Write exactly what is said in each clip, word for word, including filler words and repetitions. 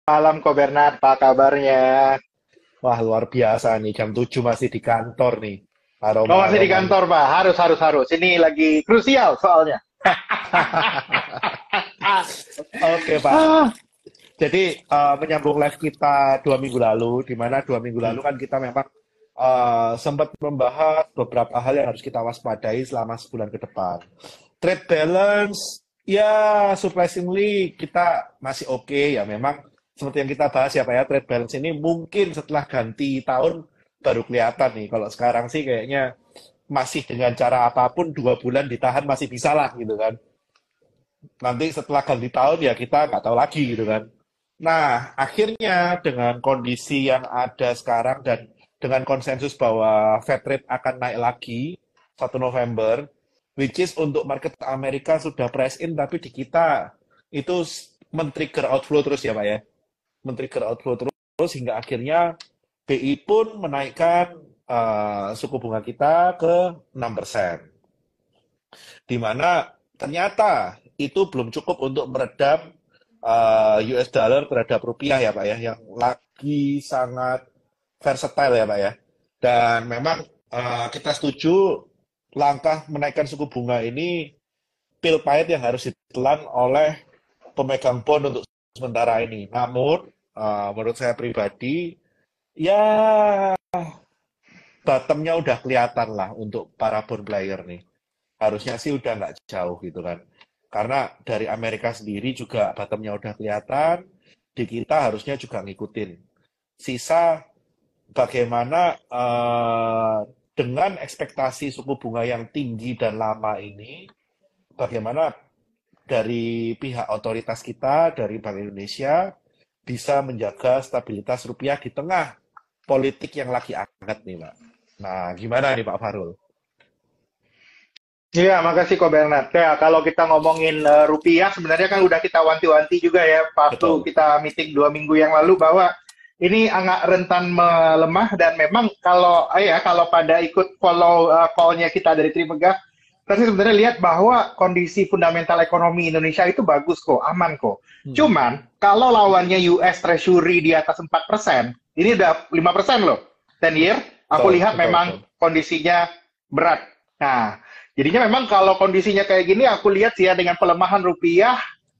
Malam Ko Bernard, apa kabarnya? Wah, luar biasa nih. Jam tujuh masih di kantor nih. Oh masih di Aroma-aroma nih. kantor Pak, harus harus harus. Ini lagi krusial soalnya. Oke, Pak. Ah, Jadi, eh, menyambung live kita dua minggu lalu, di mana dua minggu lalu hmm. kan kita memang eh, sempat membahas beberapa hal yang harus kita waspadai selama sebulan ke depan. Trade balance, ya surprisingly kita masih oke ya. Memang seperti yang kita bahas ya Pak ya, trade balance ini mungkin setelah ganti tahun baru kelihatan nih. Kalau sekarang sih kayaknya masih dengan cara apapun dua bulan ditahan masih bisa lah gitu kan. Nanti setelah ganti tahun ya kita nggak tahu lagi gitu kan. Nah, akhirnya dengan kondisi yang ada sekarang dan dengan konsensus bahwa Fed rate akan naik lagi satu November, which is untuk market Amerika sudah price in, tapi di kita itu s- men-trigger outflow terus ya Pak ya. Men-trigger outflow terus hingga akhirnya B I pun menaikkan eh, suku bunga kita ke enam persen. Di mana ternyata itu belum cukup untuk meredam eh, U S dollar terhadap rupiah ya Pak ya, yang lagi sangat versatile ya Pak ya. Dan memang eh, kita setuju langkah menaikkan suku bunga ini pil pahit yang harus ditelan oleh pemegang bond untuk sementara ini. Namun, eh, menurut saya pribadi, ya bottomnya udah kelihatan lah untuk para bond player nih. Harusnya sih udah nggak jauh gitu kan. Karena dari Amerika sendiri juga bottomnya udah kelihatan, di kita harusnya juga ngikutin. Sisa bagaimana eh, dengan ekspektasi suku bunga yang tinggi dan lama ini, bagaimana dari pihak otoritas kita, dari Bank Indonesia, bisa menjaga stabilitas rupiah di tengah politik yang lagi hangat nih, Pak. Nah, gimana nih Pak Farul? Iya, makasih Ko Bernard. Ya, kalau kita ngomongin eh, rupiah, sebenarnya kan udah kita wanti-wanti juga ya, waktu Betul, kita meeting dua minggu yang lalu bahwa ini agak rentan melemah dan memang kalau eh, ya kalau pada ikut follow eh, call-nya kita dari Trimegah, kita sih sebenarnya lihat bahwa kondisi fundamental ekonomi Indonesia itu bagus kok, aman kok. hmm, Cuman kalau lawannya U S Treasury di atas empat persen, ini udah lima persen loh. ten year, aku betul, lihat betul, memang betul. kondisinya berat. Nah, jadinya memang kalau kondisinya kayak gini, aku lihat sih ya dengan pelemahan rupiah,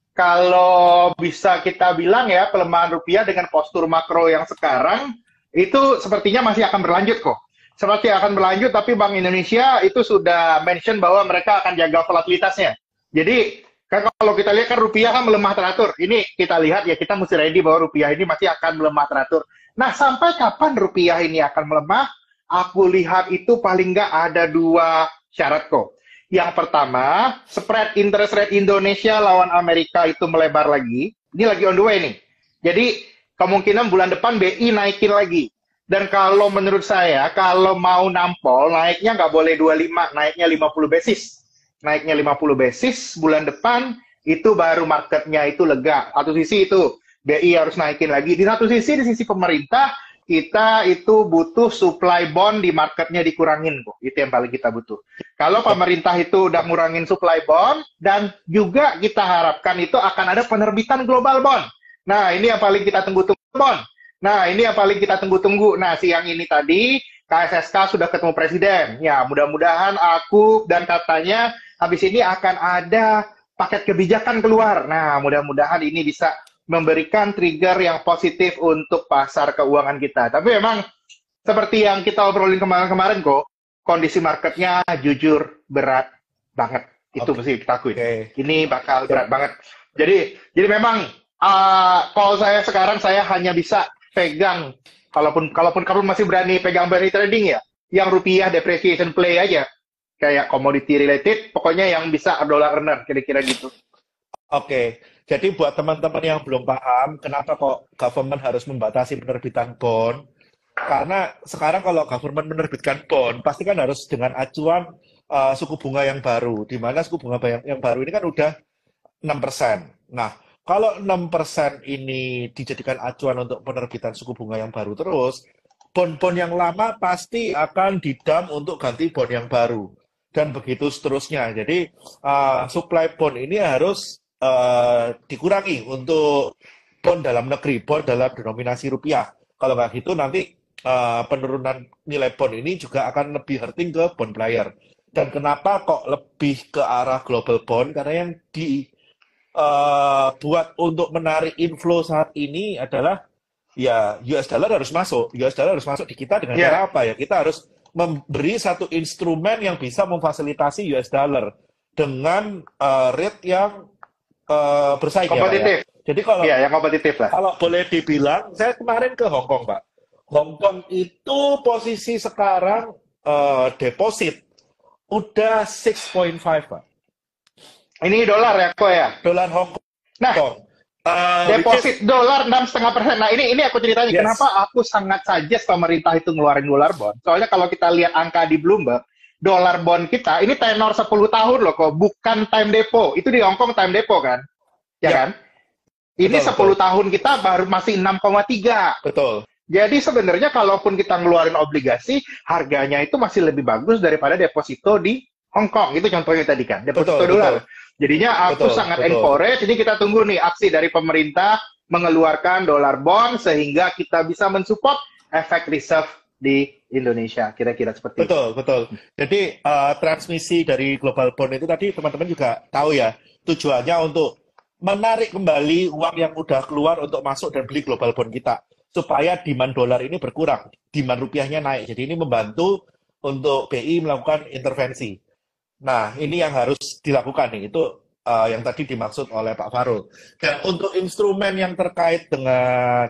kalau bisa kita bilang ya pelemahan rupiah dengan postur makro yang sekarang itu sepertinya masih akan berlanjut kok. Seperti akan berlanjut, tapi Bank Indonesia itu sudah mention bahwa mereka akan jaga volatilitasnya. Jadi kan kalau kita lihat kan rupiah kan melemah teratur. Ini kita lihat ya kita mesti ready bahwa rupiah ini masih akan melemah teratur. Nah sampai kapan rupiah ini akan melemah? Aku lihat itu paling nggak ada dua syarat kok. Yang pertama, spread interest rate Indonesia lawan Amerika itu melebar lagi. Ini lagi on the way nih. Jadi kemungkinan bulan depan B I naikin lagi. Dan kalau menurut saya, kalau mau nampol, naiknya nggak boleh dua puluh lima, naiknya lima puluh basis. Naiknya lima puluh basis, bulan depan itu baru marketnya itu lega. Satu sisi itu, B I harus naikin lagi. Di satu sisi, di sisi pemerintah, kita itu butuh supply bond di marketnya dikurangin. Itu yang paling kita butuh. Kalau pemerintah itu udah ngurangin supply bond, dan juga kita harapkan itu akan ada penerbitan global bond. Nah, ini yang paling kita tunggu-tunggu bond. Nah, ini yang paling kita tunggu-tunggu. Nah, siang ini tadi K S S K sudah ketemu presiden. Ya, mudah-mudahan aku dan katanya habis ini akan ada paket kebijakan keluar. Nah, mudah-mudahan ini bisa memberikan trigger yang positif untuk pasar keuangan kita. Tapi memang seperti yang kita obrolin kemarin-kemarin kok, kondisi marketnya jujur berat banget. Itu Oke, mesti kita akuin. oke. Ini bakal Jadi, berat banget. Jadi, jadi memang uh, kalau saya sekarang saya hanya bisa pegang, kalaupun kalaupun kamu masih berani pegang berani trading ya, yang rupiah depreciation play aja, kayak commodity related, pokoknya yang bisa dollar earner, kira-kira gitu. oke, jadi buat teman-teman yang belum paham, kenapa kok government harus membatasi penerbitan bond? Karena sekarang kalau government menerbitkan bond, pasti kan harus dengan acuan eh, suku bunga yang baru, di mana suku bunga yang, yang baru ini kan udah enam persen. Nah, kalau enam persen ini dijadikan acuan untuk penerbitan suku bunga yang baru terus, bond-bond yang lama pasti akan didam untuk ganti bond yang baru. Dan begitu seterusnya. Jadi, uh, supply bond ini harus uh, dikurangi untuk bond dalam negeri, bond dalam denominasi rupiah. Kalau nggak gitu nanti uh, penurunan nilai bond ini juga akan lebih hurting ke bond player. Dan kenapa kok lebih ke arah global bond? Karena yang dibuat uh, untuk menarik inflow saat ini adalah ya U S dollar harus masuk. U S dollar harus masuk di kita dengan Yeah. cara apa ya? Kita harus memberi satu instrumen yang bisa memfasilitasi U S dollar dengan uh, rate yang uh, bersaing ya, Pak, ya. Kompetitif. Jadi kalau Iya, yang kompetitif lah. kalau boleh dibilang, saya kemarin ke Hong Kong, Pak. Hong Kong itu posisi sekarang uh, deposit udah enam koma lima, Pak. Ini dolar ya, kok ya? Dolar Hong Kong. Nah, Uh, deposit which is- dolar enam koma lima persen. Nah, ini ini aku ceritanya Yes. kenapa aku sangat suggest pemerintah itu ngeluarin dolar bond. Soalnya kalau kita lihat angka di Bloomberg, dolar bond kita ini tenor sepuluh tahun loh kok, bukan time depo. Itu di Hong Kong time depo kan? Ya, Ya. kan? Ini Betul, sepuluh tahun kita baru masih enam koma tiga. Betul. Jadi sebenarnya kalaupun kita ngeluarin obligasi, harganya itu masih lebih bagus daripada deposito di Hong Kong. Itu contohnya tadi kan, deposito Betul, dolar. betul. Jadinya aku Betul, sangat betul. encourage. Ini kita tunggu nih aksi dari pemerintah mengeluarkan dolar bond sehingga kita bisa mensupport efek reserve di Indonesia. Kira-kira seperti itu. Betul, betul. Jadi uh, transmisi dari global bond itu tadi teman-teman juga tahu ya, tujuannya untuk menarik kembali uang yang udah keluar untuk masuk dan beli global bond kita. Supaya demand dolar ini berkurang, demand rupiahnya naik. Jadi ini membantu untuk B I melakukan intervensi. Nah, ini yang harus dilakukan nih, itu uh, yang tadi dimaksud oleh Pak Farul. Dan untuk instrumen yang terkait dengan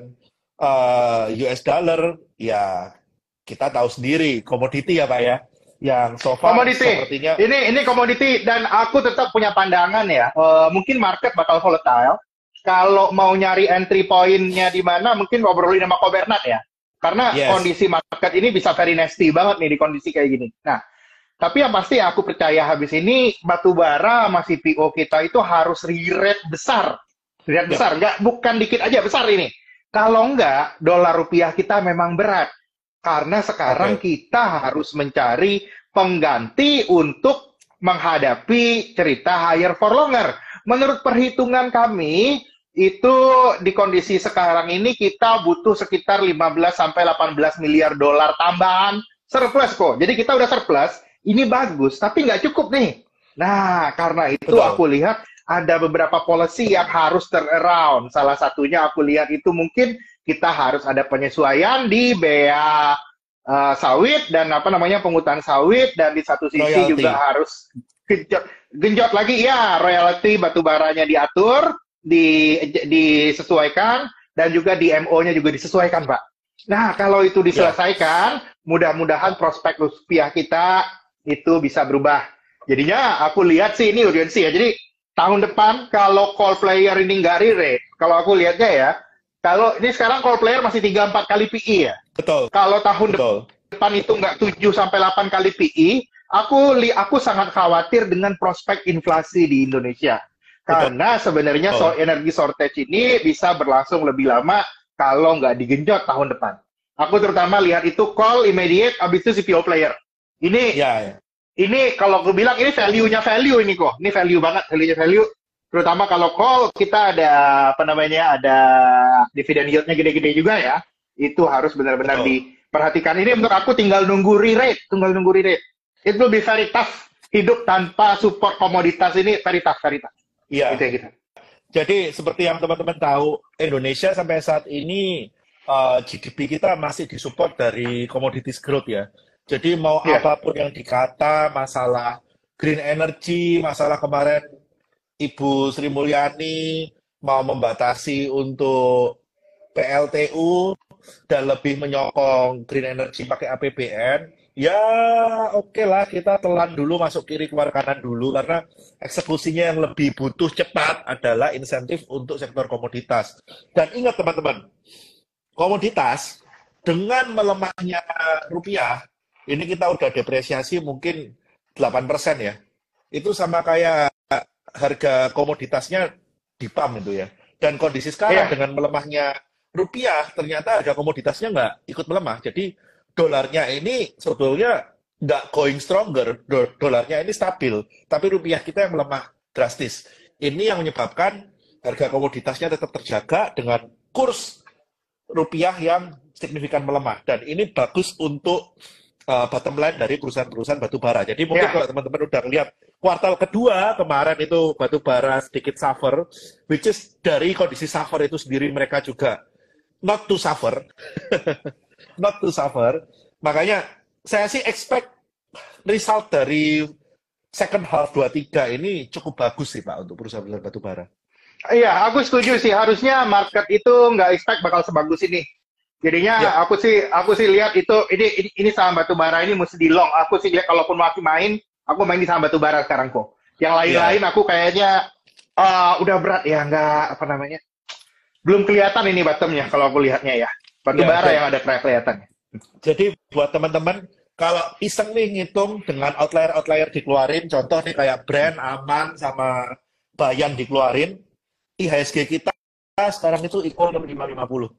uh, U S dollar, ya kita tahu sendiri, komoditi ya Pak ya, yang so far Komoditi. sepertinya Ini ini komoditi dan aku tetap punya pandangan ya. Eh, mungkin market bakal volatile. Kalau mau nyari entry point-nya di mana, mungkin ngobrolin sama Ko Bernard ya. Karena Yes. kondisi market ini bisa very nasty banget nih di kondisi kayak gini. Nah, tapi yang pasti aku percaya habis ini batu bara sama C P O kita itu harus re-rate besar. Re-rate Ya. besar, nggak bukan dikit aja besar ini. Kalau nggak, dolar rupiah kita memang berat. Karena sekarang Oke. kita harus mencari pengganti untuk menghadapi cerita higher for longer. Menurut perhitungan kami, itu di kondisi sekarang ini kita butuh sekitar lima belas sampai delapan belas miliar dolar tambahan surplus kok. Jadi kita udah surplus, ini bagus, tapi nggak cukup nih. Nah, karena itu Betul. aku lihat ada beberapa policy yang harus turn around. Salah satunya aku lihat itu mungkin kita harus ada penyesuaian di bea uh, sawit dan apa namanya penghutan sawit, dan di satu sisi Royalty. juga harus genjot, genjot lagi ya, royalty batubaranya diatur, di disesuaikan, dan juga di M O-nya juga disesuaikan, Pak. Nah, kalau itu diselesaikan, mudah-mudahan prospek rupiah kita itu bisa berubah. Jadinya aku lihat sih ini urgensi ya. Jadi tahun depan kalau call player ini nggak re-rate, kalau aku lihatnya ya, kalau ini sekarang call player masih tiga empat kali P E ya. Betul. Kalau tahun Betul. depan itu nggak tujuh sampai delapan kali P E, aku li aku sangat khawatir dengan prospek inflasi di Indonesia. Karena sebenarnya so energi shortage ini bisa berlangsung lebih lama kalau nggak digenjot tahun depan. Aku terutama lihat itu call immediate, habis itu C P O player. Ini Ya, ya. ini kalau aku bilang ini value-nya value ini kok. Ini value banget, value-nya value. Terutama kalau call kita ada apa namanya, ada dividen yield-nya gede-gede juga ya. Itu harus benar-benar Betul. diperhatikan. Ini menurut aku tinggal nunggu re-rate, tinggal nunggu re-rate. It will be very tough. Hidup tanpa support komoditas ini very tough, very tough. Iya. Gitu ya gitu. Jadi seperti yang teman-teman tahu, Indonesia sampai saat ini uh, G D P kita masih disupport dari commodities growth ya. Jadi mau Iya. apapun yang dikata masalah green energy, masalah kemarin Ibu Sri Mulyani mau membatasi untuk P L T U dan lebih menyokong green energy pakai A P B N, ya oke lah kita telan dulu, masuk kiri keluar kanan dulu, karena eksekusinya yang lebih butuh cepat adalah insentif untuk sektor komoditas. Dan ingat teman-teman, komoditas dengan melemahnya rupiah, ini kita udah depresiasi mungkin delapan persen ya. Itu sama kayak harga komoditasnya di pump itu ya. Dan kondisi sekarang Iya. dengan melemahnya rupiah, ternyata harga komoditasnya nggak ikut melemah. Jadi dolarnya ini sebetulnya nggak going stronger, Do- dolarnya ini stabil, tapi rupiah kita yang melemah drastis. Ini yang menyebabkan harga komoditasnya tetap terjaga dengan kurs rupiah yang signifikan melemah. Dan ini bagus untuk uh, bottom line dari perusahaan-perusahaan batu bara. Jadi mungkin Ya. kalau teman-teman udah lihat kuartal kedua kemarin itu batu bara sedikit suffer, which is dari kondisi suffer itu sendiri mereka juga not to suffer, not to suffer. Makanya saya sih expect result dari second half dua puluh tiga ini cukup bagus sih Pak untuk perusahaan-perusahaan batu bara. Iya, aku setuju sih. Harusnya market itu nggak expect bakal sebagus ini. Jadinya Ya, aku sih aku sih lihat itu ini ini, ini saham batu bara ini mesti di long. Aku sih lihat kalaupun masih main, aku main di saham batu bara sekarang kok. Yang ya, lain-lain aku kayaknya uh, udah berat ya, nggak apa namanya. Belum kelihatan ini bottomnya kalau aku lihatnya ya. Batu ya. bara Dan yang ada kelihatannya. jadi buat teman-teman kalau iseng nih ngitung dengan outlier-outlier dikeluarin, contoh nih kayak brand, aman, sama Bayan dikeluarin, I H S G kita sekarang itu equal enam lima lima puluh.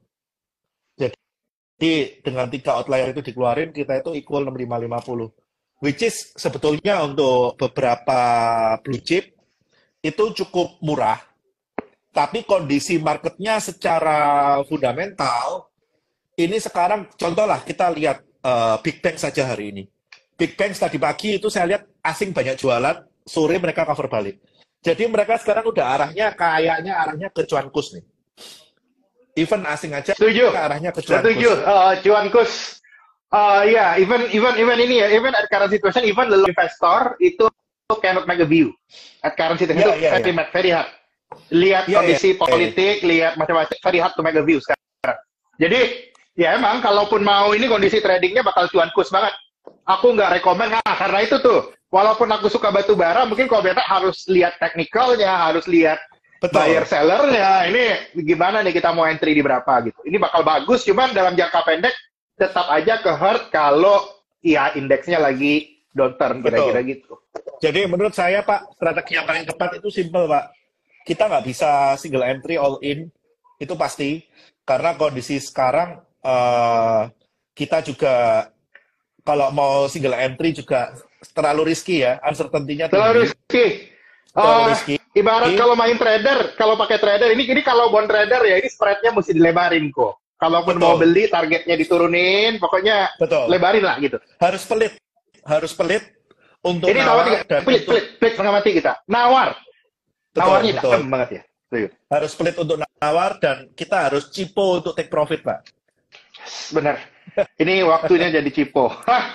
Jadi dengan tiga outlier itu dikeluarin, kita itu equal enam lima lima puluh. Which is sebetulnya untuk beberapa blue chip itu cukup murah, tapi kondisi marketnya secara fundamental, ini sekarang contoh lah kita lihat uh, Big Bang saja hari ini. Big Bang tadi pagi itu saya lihat asing banyak jualan, sore mereka cover balik. Jadi mereka sekarang udah arahnya kayaknya arahnya ke cuankus nih. Even asing aja Setuju. arahnya ke cuankus. Setuju. Uh, cuan kus. Uh, ya, yeah, even even even ini ya, even at current situation, even the investor itu cannot make a view. At current situation Yeah, itu yeah, very yeah. mad, very hard. Lihat Yeah, kondisi yeah, yeah. politik, lihat macam-macam, very hard to make a view sekarang. Jadi ya emang kalaupun mau ini kondisi tradingnya bakal cuan kus banget. Aku nggak rekomen, nah, karena itu tuh. Walaupun aku suka batu bara, mungkin kalau beta harus lihat teknikalnya, harus lihat buyer Betul. sellernya. Ini gimana nih kita mau entry di berapa gitu. Ini bakal bagus, cuman dalam jangka pendek tetap aja ke hurt kalau ya indeksnya lagi downturn kira-kira Betul. gitu. Jadi menurut saya Pak, strategi yang paling tepat itu simple Pak. Kita nggak bisa single entry all in, itu pasti. Karena kondisi sekarang eh, kita juga kalau mau single entry juga terlalu risky ya, uncertainty-nya Terlalu tinggi, risky. terlalu Uh, risky. ibarat kalau main trader, kalau pakai trader ini ini kalau bond trader ya ini spreadnya mesti dilebarin kok. Kalaupun mau Betul, beli targetnya diturunin, pokoknya betul. lebarin lah gitu. Harus pelit, harus pelit untuk Ini nawar tiga, nawar dan pelit, untuk pelit, pelit setengah mati kita. Nawar, betul, nawarnya betul. dalam banget ya. Setuju. Harus pelit untuk nawar dan kita harus cipo untuk take profit Pak. Benar. Ini waktunya jadi cipo.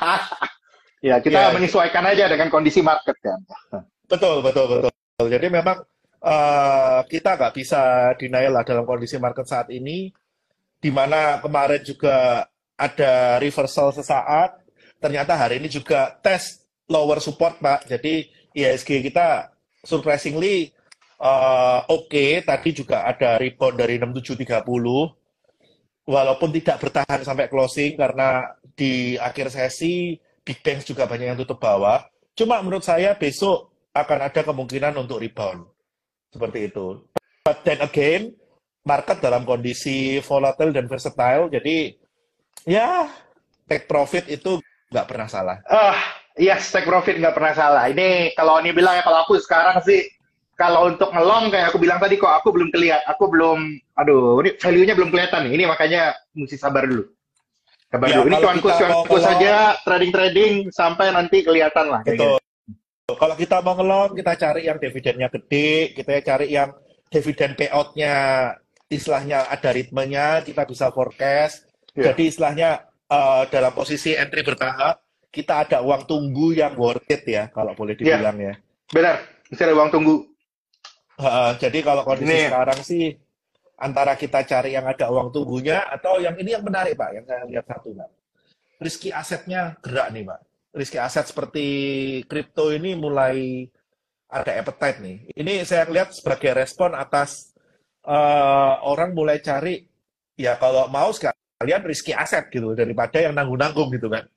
Ya, kita Ya, menyesuaikan aja dengan kondisi market kan. betul, betul, betul. Jadi memang eh, kita nggak bisa denial lah dalam kondisi market saat ini, di mana kemarin juga ada reversal sesaat, ternyata hari ini juga tes lower support, Pak. Jadi I H S G kita surprisingly eh, oke, tadi juga ada rebound dari enam tujuh tiga puluh, walaupun tidak bertahan sampai closing karena di akhir sesi Big Bang juga banyak yang tutup bawah. Cuma menurut saya besok akan ada kemungkinan untuk rebound. Seperti itu. But then again, market dalam kondisi volatile dan versatile, jadi ya take profit itu nggak pernah salah. Ah, yes, take profit nggak pernah salah. Ini kalau ini bilang ya, kalau aku sekarang sih, kalau untuk ngelong kayak aku bilang tadi kok, aku belum kelihatan, aku belum, aduh, ini value-nya belum kelihatan nih. Ini makanya mesti sabar dulu. Sabar Ya, dulu. Ini kalau cuankus, kita mau cuankus ngelong, saja, trading-trading sampai nanti kelihatan lah. Kayak betul. gini. Kalau kita mau ngelong, kita cari yang dividennya gede, kita cari yang dividen payout-nya istilahnya ada ritmenya, kita bisa forecast. Iya. Jadi istilahnya eh, dalam posisi entry bertahap, kita ada uang tunggu yang worth it ya, kalau boleh Iya, dibilang ya. benar. Mesti ada uang tunggu. Eh, jadi kalau kondisi Ini, sekarang sih, antara kita cari yang ada uang tunggunya, atau yang ini yang menarik Pak, yang saya lihat satu Pak. Rizki asetnya gerak nih Pak. Rizki aset seperti kripto ini mulai ada appetite nih. Ini saya lihat sebagai respon atas eh, orang mulai cari, ya kalau mau sekalian rizki aset gitu, daripada yang nanggung-nanggung gitu kan.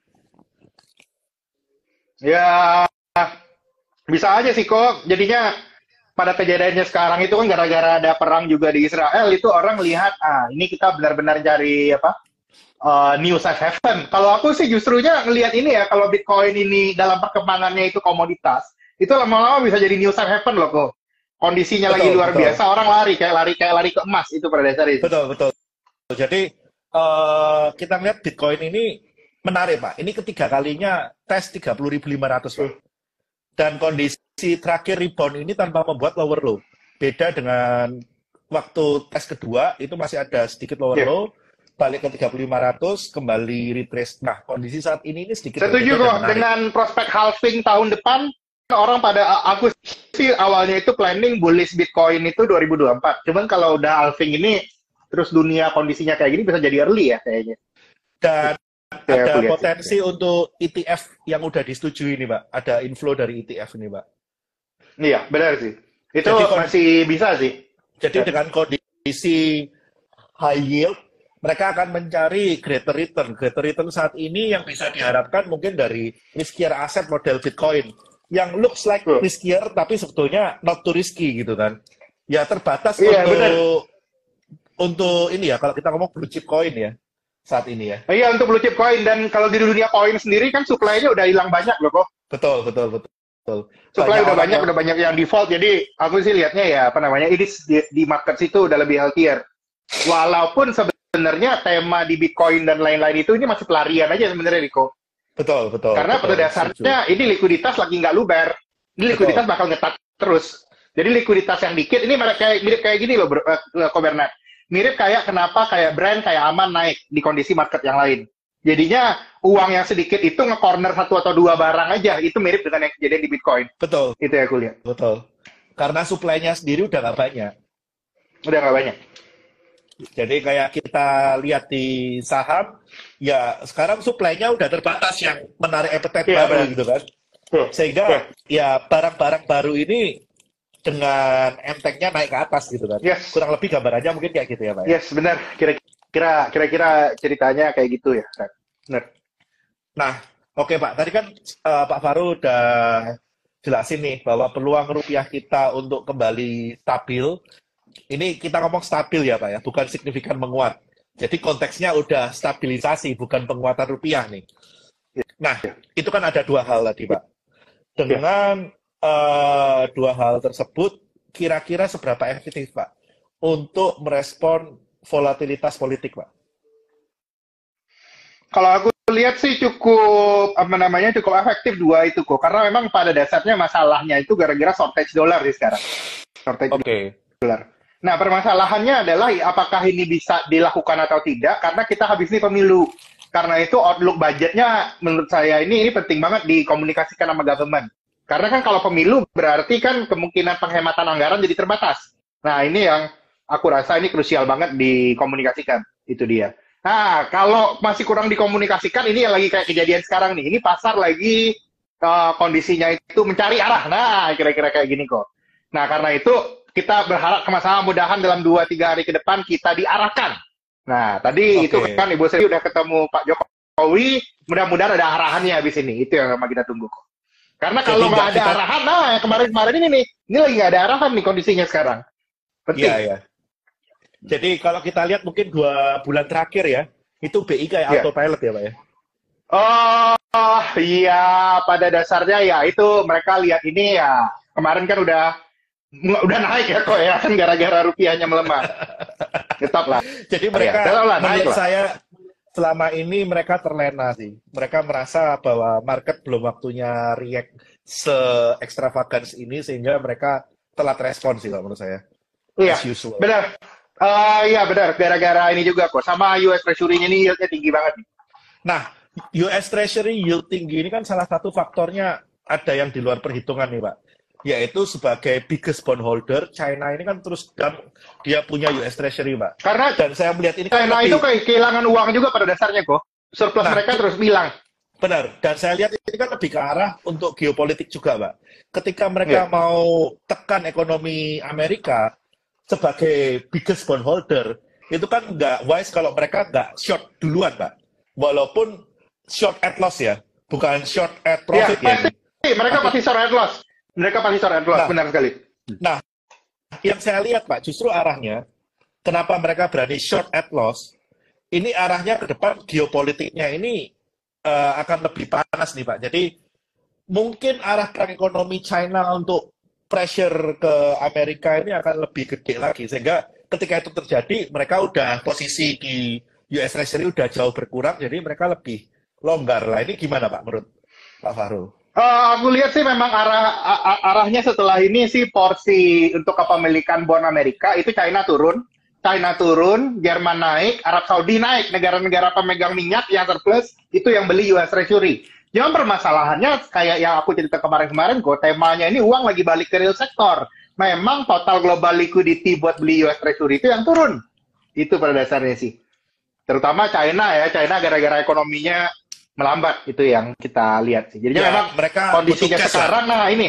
ya bisa aja sih kok. Jadinya pada kejadiannya sekarang itu kan gara-gara ada perang juga di Israel, itu orang lihat, ah ini kita benar-benar cari apa? uh, new safe haven. Kalau aku sih justrunya ngelihat ini ya, kalau Bitcoin ini dalam perkembangannya itu komoditas, itu lama-lama bisa jadi new safe haven loh kok. kondisinya lagi Betul, luar betul. biasa, orang lari kayak lari kayak lari ke emas itu pada dasarnya itu. Betul, betul. Jadi eh, kita lihat Bitcoin ini menarik, Pak. Ini ketiga kalinya tes tiga puluh ribu lima ratus, Pak. Dan kondisi terakhir rebound ini tanpa membuat lower low. Beda dengan waktu tes kedua, itu masih ada sedikit lower Yeah. low, balik ke tiga puluh lima ratus, kembali retrace. Nah, kondisi saat ini ini sedikit Setuju berbeda dan kok menarik. dengan prospek halving tahun depan, orang pada aku sih awalnya itu planning bullish Bitcoin itu dua ribu dua puluh empat. Cuman kalau udah halving ini terus dunia kondisinya kayak gini bisa jadi early ya kayaknya. Dan Ya, ada aku lihat. potensi untuk E T F yang udah disetujui nih, Pak. Ada inflow dari E T F ini, Pak. Iya, benar sih. Itu Jadi, kon- masih bisa sih. Jadi Ya. dengan kondisi high yield, mereka akan mencari greater return. Greater return saat ini yang bisa diharapkan mungkin dari riskier aset model Bitcoin. Yang looks like Betul. riskier, tapi sebetulnya not too risky gitu kan. Ya terbatas Iya, untuk benar. untuk ini ya, kalau kita ngomong blue chip coin ya, saat ini ya. Iya, untuk blue chip coin. Dan kalau di dunia koin sendiri kan supply-nya udah hilang banyak loh kok. Betul, betul, betul. betul. Supply udah orang banyak, yang- udah banyak yang default. Jadi aku sih lihatnya ya apa namanya, ini di, di market situ udah lebih healthier. Walaupun sebenarnya tema di Bitcoin dan lain-lain itu ini masih pelarian aja sebenarnya, Riko. Betul, betul. Karena betul, pada dasarnya ini likuiditas lagi nggak luber. Ini likuiditas bakal ngetat terus. Jadi likuiditas yang dikit, ini mirip kayak, mirip kayak gini loh, Bro, uh, Ko Bernard. Mirip kayak kenapa kayak brand kayak aman naik di kondisi market yang lain. Jadinya uang yang sedikit itu nge-corner satu atau dua barang aja. Itu mirip dengan yang kejadian di Bitcoin. Betul, Itu ya aku lihat. betul. Karena supply-nya sendiri udah nggak banyak. Udah nggak banyak. Jadi kayak kita lihat di saham, ya sekarang supply-nya udah terbatas yang menarik appetite Iya, baru benar. gitu kan. Tuh. Sehingga Tuh. ya barang-barang baru ini dengan entengnya naik ke atas gitu kan. Yes. Kurang lebih gambarannya mungkin kayak gitu ya, Pak. ya? Yes, benar. Kira-kira kira-kira ceritanya kayak gitu ya. Benar. Nah, oke Pak. Tadi kan eh, Pak Faru udah jelasin nih bahwa peluang rupiah kita untuk kembali stabil, ini kita ngomong stabil ya Pak ya, bukan signifikan menguat. Jadi konteksnya udah stabilisasi, bukan penguatan rupiah nih. Nah, itu kan ada dua hal tadi Pak. Dengan eh, dua hal tersebut, kira-kira seberapa efektif Pak untuk merespon volatilitas politik Pak? Kalau aku lihat sih cukup apa namanya cukup efektif dua itu kok, karena memang pada dasarnya masalahnya itu gara-gara shortage dolar sih sekarang. Shortage Oke. dolar. Nah, permasalahannya adalah apakah ini bisa dilakukan atau tidak, karena kita habis ini pemilu. Karena itu outlook budgetnya menurut saya ini ini penting banget dikomunikasikan sama government. Karena kan kalau pemilu berarti kan kemungkinan penghematan anggaran jadi terbatas. Nah, ini yang aku rasa ini krusial banget dikomunikasikan. Itu dia. Nah, kalau masih kurang dikomunikasikan, ini yang lagi kayak kejadian sekarang nih. Ini pasar lagi uh, kondisinya itu mencari arah. Nah, kira-kira kayak gini kok. Nah, karena itu kita berharap sama-sama mudahan dalam dua tiga hari ke depan kita diarahkan. Nah, tadi Oke. itu kan Ibu Sri udah ketemu Pak Jokowi, mudah-mudahan ada arahannya habis ini. Itu yang sama kita tunggu kok. Karena Jadi kalau nggak nggak ada kita- arahan, nah yang kemarin-kemarin ini nih, ini lagi nggak ada arahan nih kondisinya sekarang. Penting. Iya, iya. Jadi kalau kita lihat mungkin dua bulan terakhir ya, itu B I kayak Iya. autopilot ya Pak ya? Oh, iya, pada dasarnya ya itu mereka lihat ini ya, kemarin kan udah udah naik ya kok ya, kan gara-gara rupiahnya melemah. Tetap lah. Jadi Oh, mereka, iya. Tetap lah, naik menurut lah. saya, selama ini mereka terlena sih. Mereka merasa bahwa market belum waktunya react se-extravagance ini, sehingga mereka telat respon sih kalau menurut saya. Iya, As usual. benar. Ah, iya benar, gara-gara ini juga kok. Sama U S Treasury-nya ini yield-nya tinggi banget nih. Nah, U S Treasury yield tinggi ini kan salah satu faktornya ada yang di luar perhitungan nih Pak. Yaitu sebagai biggest bondholder, China ini kan terus dan dia punya U S Treasury Pak. Karena Dan saya melihat ini kan China lebih- itu kayak kehilangan uang juga pada dasarnya kok. Surplus Nah, mereka terus bilang. Benar, dan saya lihat ini kan lebih ke arah untuk geopolitik juga, Pak. Ketika mereka Iya. mau tekan ekonomi Amerika sebagai biggest bondholder, itu kan nggak wise kalau mereka nggak short duluan, Pak. Walaupun short at loss ya, bukan short at Iya, profit ya. pasti. Mereka Tapi- pasti short and loss. Mereka pasti short and loss, Nah. benar sekali. Nah, yang saya lihat, Pak, justru arahnya, kenapa mereka berani short at loss, ini arahnya ke depan geopolitiknya ini eh, akan lebih panas nih, Pak. Jadi, mungkin arah perang ekonomi China untuk pressure ke Amerika ini akan lebih gede lagi. Sehingga ketika itu terjadi, mereka udah posisi di U S Treasury udah jauh berkurang, jadi mereka lebih longgar lah. Ini gimana Pak menurut Pak Fahrul? Uh, aku lihat sih memang arah a- arahnya setelah ini sih porsi untuk kepemilikan bond Amerika itu China turun, China turun, Jerman naik, Arab Saudi naik, negara-negara pemegang minyak yang surplus itu yang beli U S Treasury. Jangan permasalahannya kayak yang aku cerita kemarin-kemarin kok, temanya ini uang lagi balik ke real sektor. Memang total global liquidity buat beli U S Treasury itu yang turun. Itu pada dasarnya sih. Terutama China ya, China gara-gara ekonominya melambat, itu yang kita lihat sih. Jadi ya, memang mereka kondisinya sekarang, ya. Nah ini.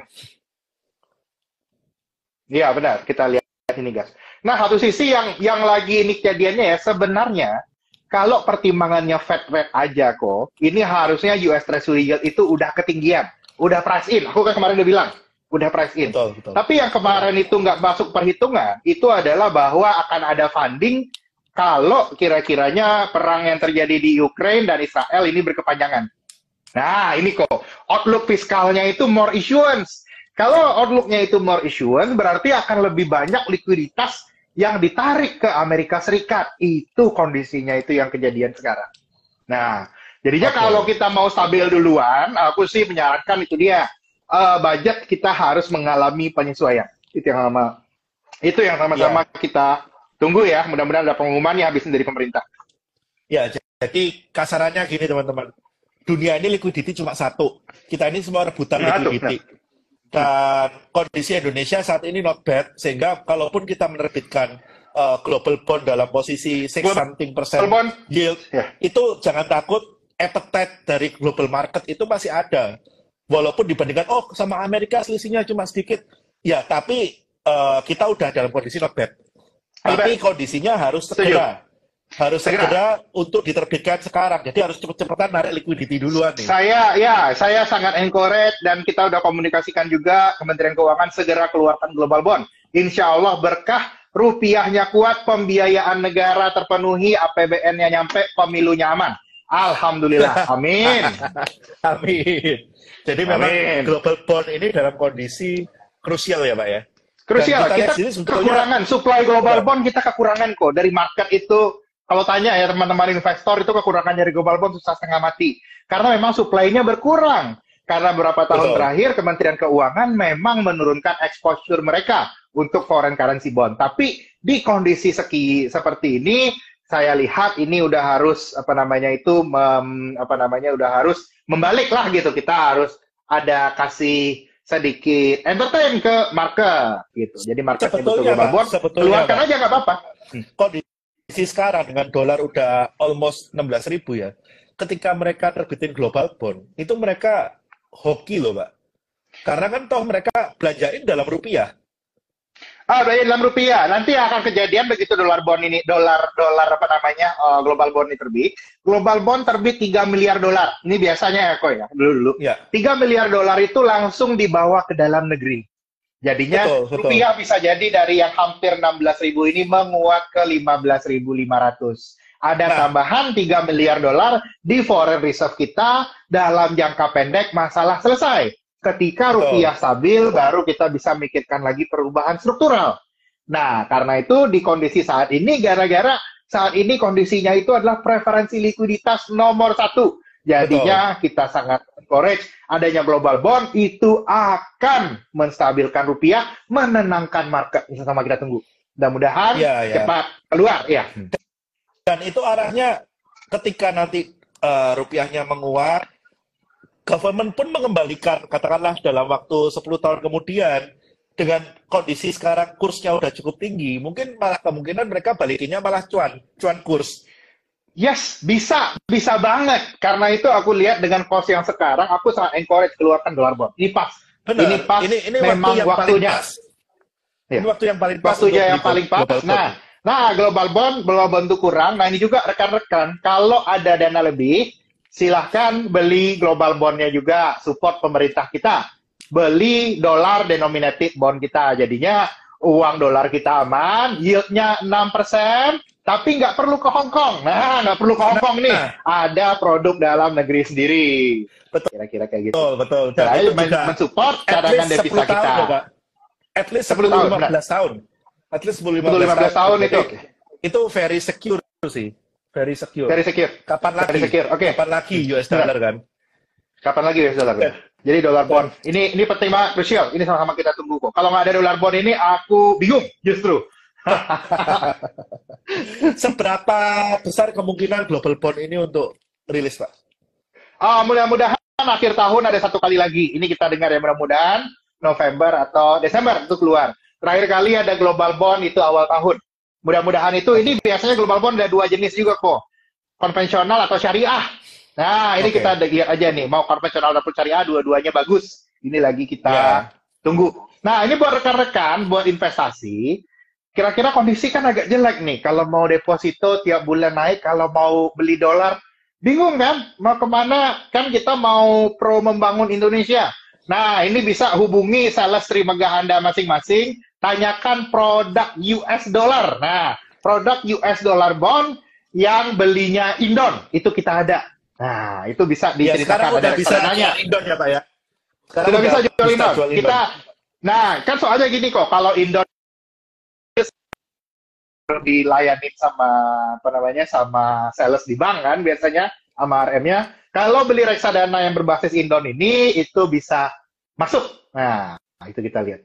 Iya benar, kita lihat ini guys. Nah satu sisi yang yang lagi ini kejadiannya ya, sebenarnya kalau pertimbangannya Fed rate aja kok, ini harusnya U S Treasury yield itu udah ketinggian, udah price in. Aku kan kemarin udah bilang, udah price in. Betul, betul. Tapi yang kemarin itu nggak masuk perhitungan, itu adalah bahwa akan ada funding kalau kira-kiranya perang yang terjadi di Ukraine dan Israel ini berkepanjangan. Nah, ini kok, outlook fiskalnya itu more issuance. Kalau outlook-nya itu more issuance, berarti akan lebih banyak likuiditas yang ditarik ke Amerika Serikat. Itu kondisinya itu yang kejadian sekarang. Nah, jadinya okay. Kalau kita mau stabil duluan, aku sih menyarankan itu dia, uh, budget kita harus mengalami penyesuaian. Itu yang sama, itu yang sama-sama yeah. kita tunggu ya, mudah-mudahan ada pengumumannya habisin dari pemerintah. Ya, jadi kasarannya gini teman-teman. Dunia ini liquidity cuma satu. Kita ini semua rebutan nah, liquidity. Nah. Dan kondisi Indonesia saat ini not bad, sehingga kalaupun kita menerbitkan uh, global bond dalam posisi six something persen yield, yeah. itu jangan takut, appetite dari global market itu masih ada. Walaupun dibandingkan, oh sama Amerika selisihnya cuma sedikit. Ya, tapi uh, kita udah dalam kondisi not bad. Tapi kondisinya harus segera, harus segera. segera untuk diterbitkan sekarang. Jadi harus cepet-cepetan narik liquidity duluan nih. Saya, ya, saya sangat encourage dan kita udah komunikasikan juga Kementerian Keuangan segera keluarkan global bond. Insya Allah berkah, rupiahnya kuat, pembiayaan negara terpenuhi, A P B N-nya nyampe, pemilunya aman. Alhamdulillah, amin. Amin. Jadi memang amin. Global bond ini dalam kondisi krusial ya Pak ya? Krusial, kita, kita kekurangan, supply global bond kita kekurangan kok. Dari market itu, kalau tanya ya teman-teman investor, itu kekurangan dari global bond susah setengah mati. Karena memang supply-nya berkurang. Karena beberapa tahun Betul. terakhir, Kementerian Keuangan memang menurunkan exposure mereka untuk foreign currency bond. Tapi di kondisi seki, seperti ini, saya lihat ini udah harus, apa namanya itu, mem, apa namanya, udah harus membalik lah gitu. Kita harus ada kasih sedikit entertain ke market gitu. Jadi marketnya betul global bond, keluarkan aja nggak apa-apa. Kondisi sekarang dengan dolar udah almost enam belas ribu ya. Ketika mereka terbitin global bond, itu mereka hoki loh, Pak. Karena kan toh mereka belanjain dalam rupiah. Ah, bayar dalam rupiah. Nanti akan kejadian begitu dolar bond ini, dolar dolar apa namanya, uh, global bond ini terbit. Global bond terbit tiga miliar dolar. Ini biasanya ya kok ya, dulu-dulu. Ya. tiga miliar dolar itu langsung dibawa ke dalam negeri. Jadinya betul, betul. Rupiah bisa jadi dari yang hampir enam belas ribu ini menguat ke lima belas ribu lima ratus. Ada nah. tambahan tiga miliar dolar di foreign reserve kita dalam jangka pendek, masalah selesai. Ketika rupiah stabil, baru kita bisa mikirkan lagi perubahan struktural. Nah, karena itu di kondisi saat ini, gara-gara saat ini kondisinya itu adalah preferensi likuiditas nomor satu. Jadinya Betul. kita sangat encourage adanya global bond, itu akan menstabilkan rupiah, menenangkan market. Sama kita tunggu. Mudah-mudahan ya, ya. cepat keluar. Ya. Dan itu arahnya ketika nanti uh, rupiahnya menguat, government pun mengembalikan, katakanlah dalam waktu sepuluh tahun kemudian, dengan kondisi sekarang kursnya udah cukup tinggi, mungkin malah kemungkinan mereka balikinnya malah cuan, cuan kurs. Yes, bisa, bisa banget. Karena itu aku lihat dengan cost yang sekarang, aku sangat encourage keluarkan dolar bond. Ini pas. Benar. Ini pas, ini, ini memang waktu yang waktunya. Paling pas. Ya. Ini waktu yang paling pas. Waktunya yang paling pas. Nah, nah, global bond, global bond itu kurang. Nah, ini juga rekan-rekan, kalau ada dana lebih, silahkan beli global bond-nya juga, support pemerintah kita. Beli dolar denominated bond kita. Jadinya uang dolar kita aman, yield-nya enam persen, tapi nggak perlu ke Hong Kong. Nah, nggak perlu ke Hong Kong nih. Ada produk dalam negeri sendiri. Betul. Kira-kira kayak gitu. Betul, betul. Saya men mensupport cadangan devisa kita. Tahun, at least sepuluh sepuluh tahun, lima benar. belas tahun. At least sepuluh sepuluh lima lima belas belas tahun tahun. itu. Jadi, itu very secure sih. Very secure. Very secure. Kapan lagi? Very secure. Oke. Kapan lagi U S dollar kan? Kapan lagi U S dollar? Oke. Jadi dolar bond. Ini ini penting banget, krusial. Ini sama-sama kita tunggu kok. Kalau nggak ada dolar bond ini, aku bingung justru. Seberapa besar kemungkinan global bond ini untuk rilis, Pak? Ah, mudah-mudahan akhir tahun ada satu kali lagi. Ini kita dengar ya, mudah-mudahan November atau Desember itu keluar. Terakhir kali ada global bond itu awal tahun. Mudah-mudahan itu, ini biasanya global bond ada dua jenis juga kok. Konvensional atau syariah. Nah, ini Oke. kita lihat aja nih, mau konvensional ataupun syariah, dua-duanya bagus. Ini lagi kita Ya. tunggu. Nah, ini buat rekan-rekan, buat investasi, kira-kira kondisi kan agak jelek nih. Kalau mau deposito tiap bulan naik, kalau mau beli dolar, bingung kan? Mau kemana? Kan kita mau pro membangun Indonesia. Nah, ini bisa hubungi sales Sri Megah Anda masing-masing, tanyakan produk U S dollar. Nah, produk U S dollar bond yang belinya Indon, itu kita ada. Nah, itu bisa Ya, sekarang diceritakan. udah Ada bisa reksadanya. jual Indon ya, Pak ya? Sekarang Sudah udah bisa jual Indon. jual Indon. Kita, nah, kan soalnya gini kok, kalau Indon dilayani sama apa namanya sama sales di bank kan biasanya sama R M-nya. Kalau beli reksadana yang berbasis Indon ini itu bisa masuk. Nah, itu kita lihat.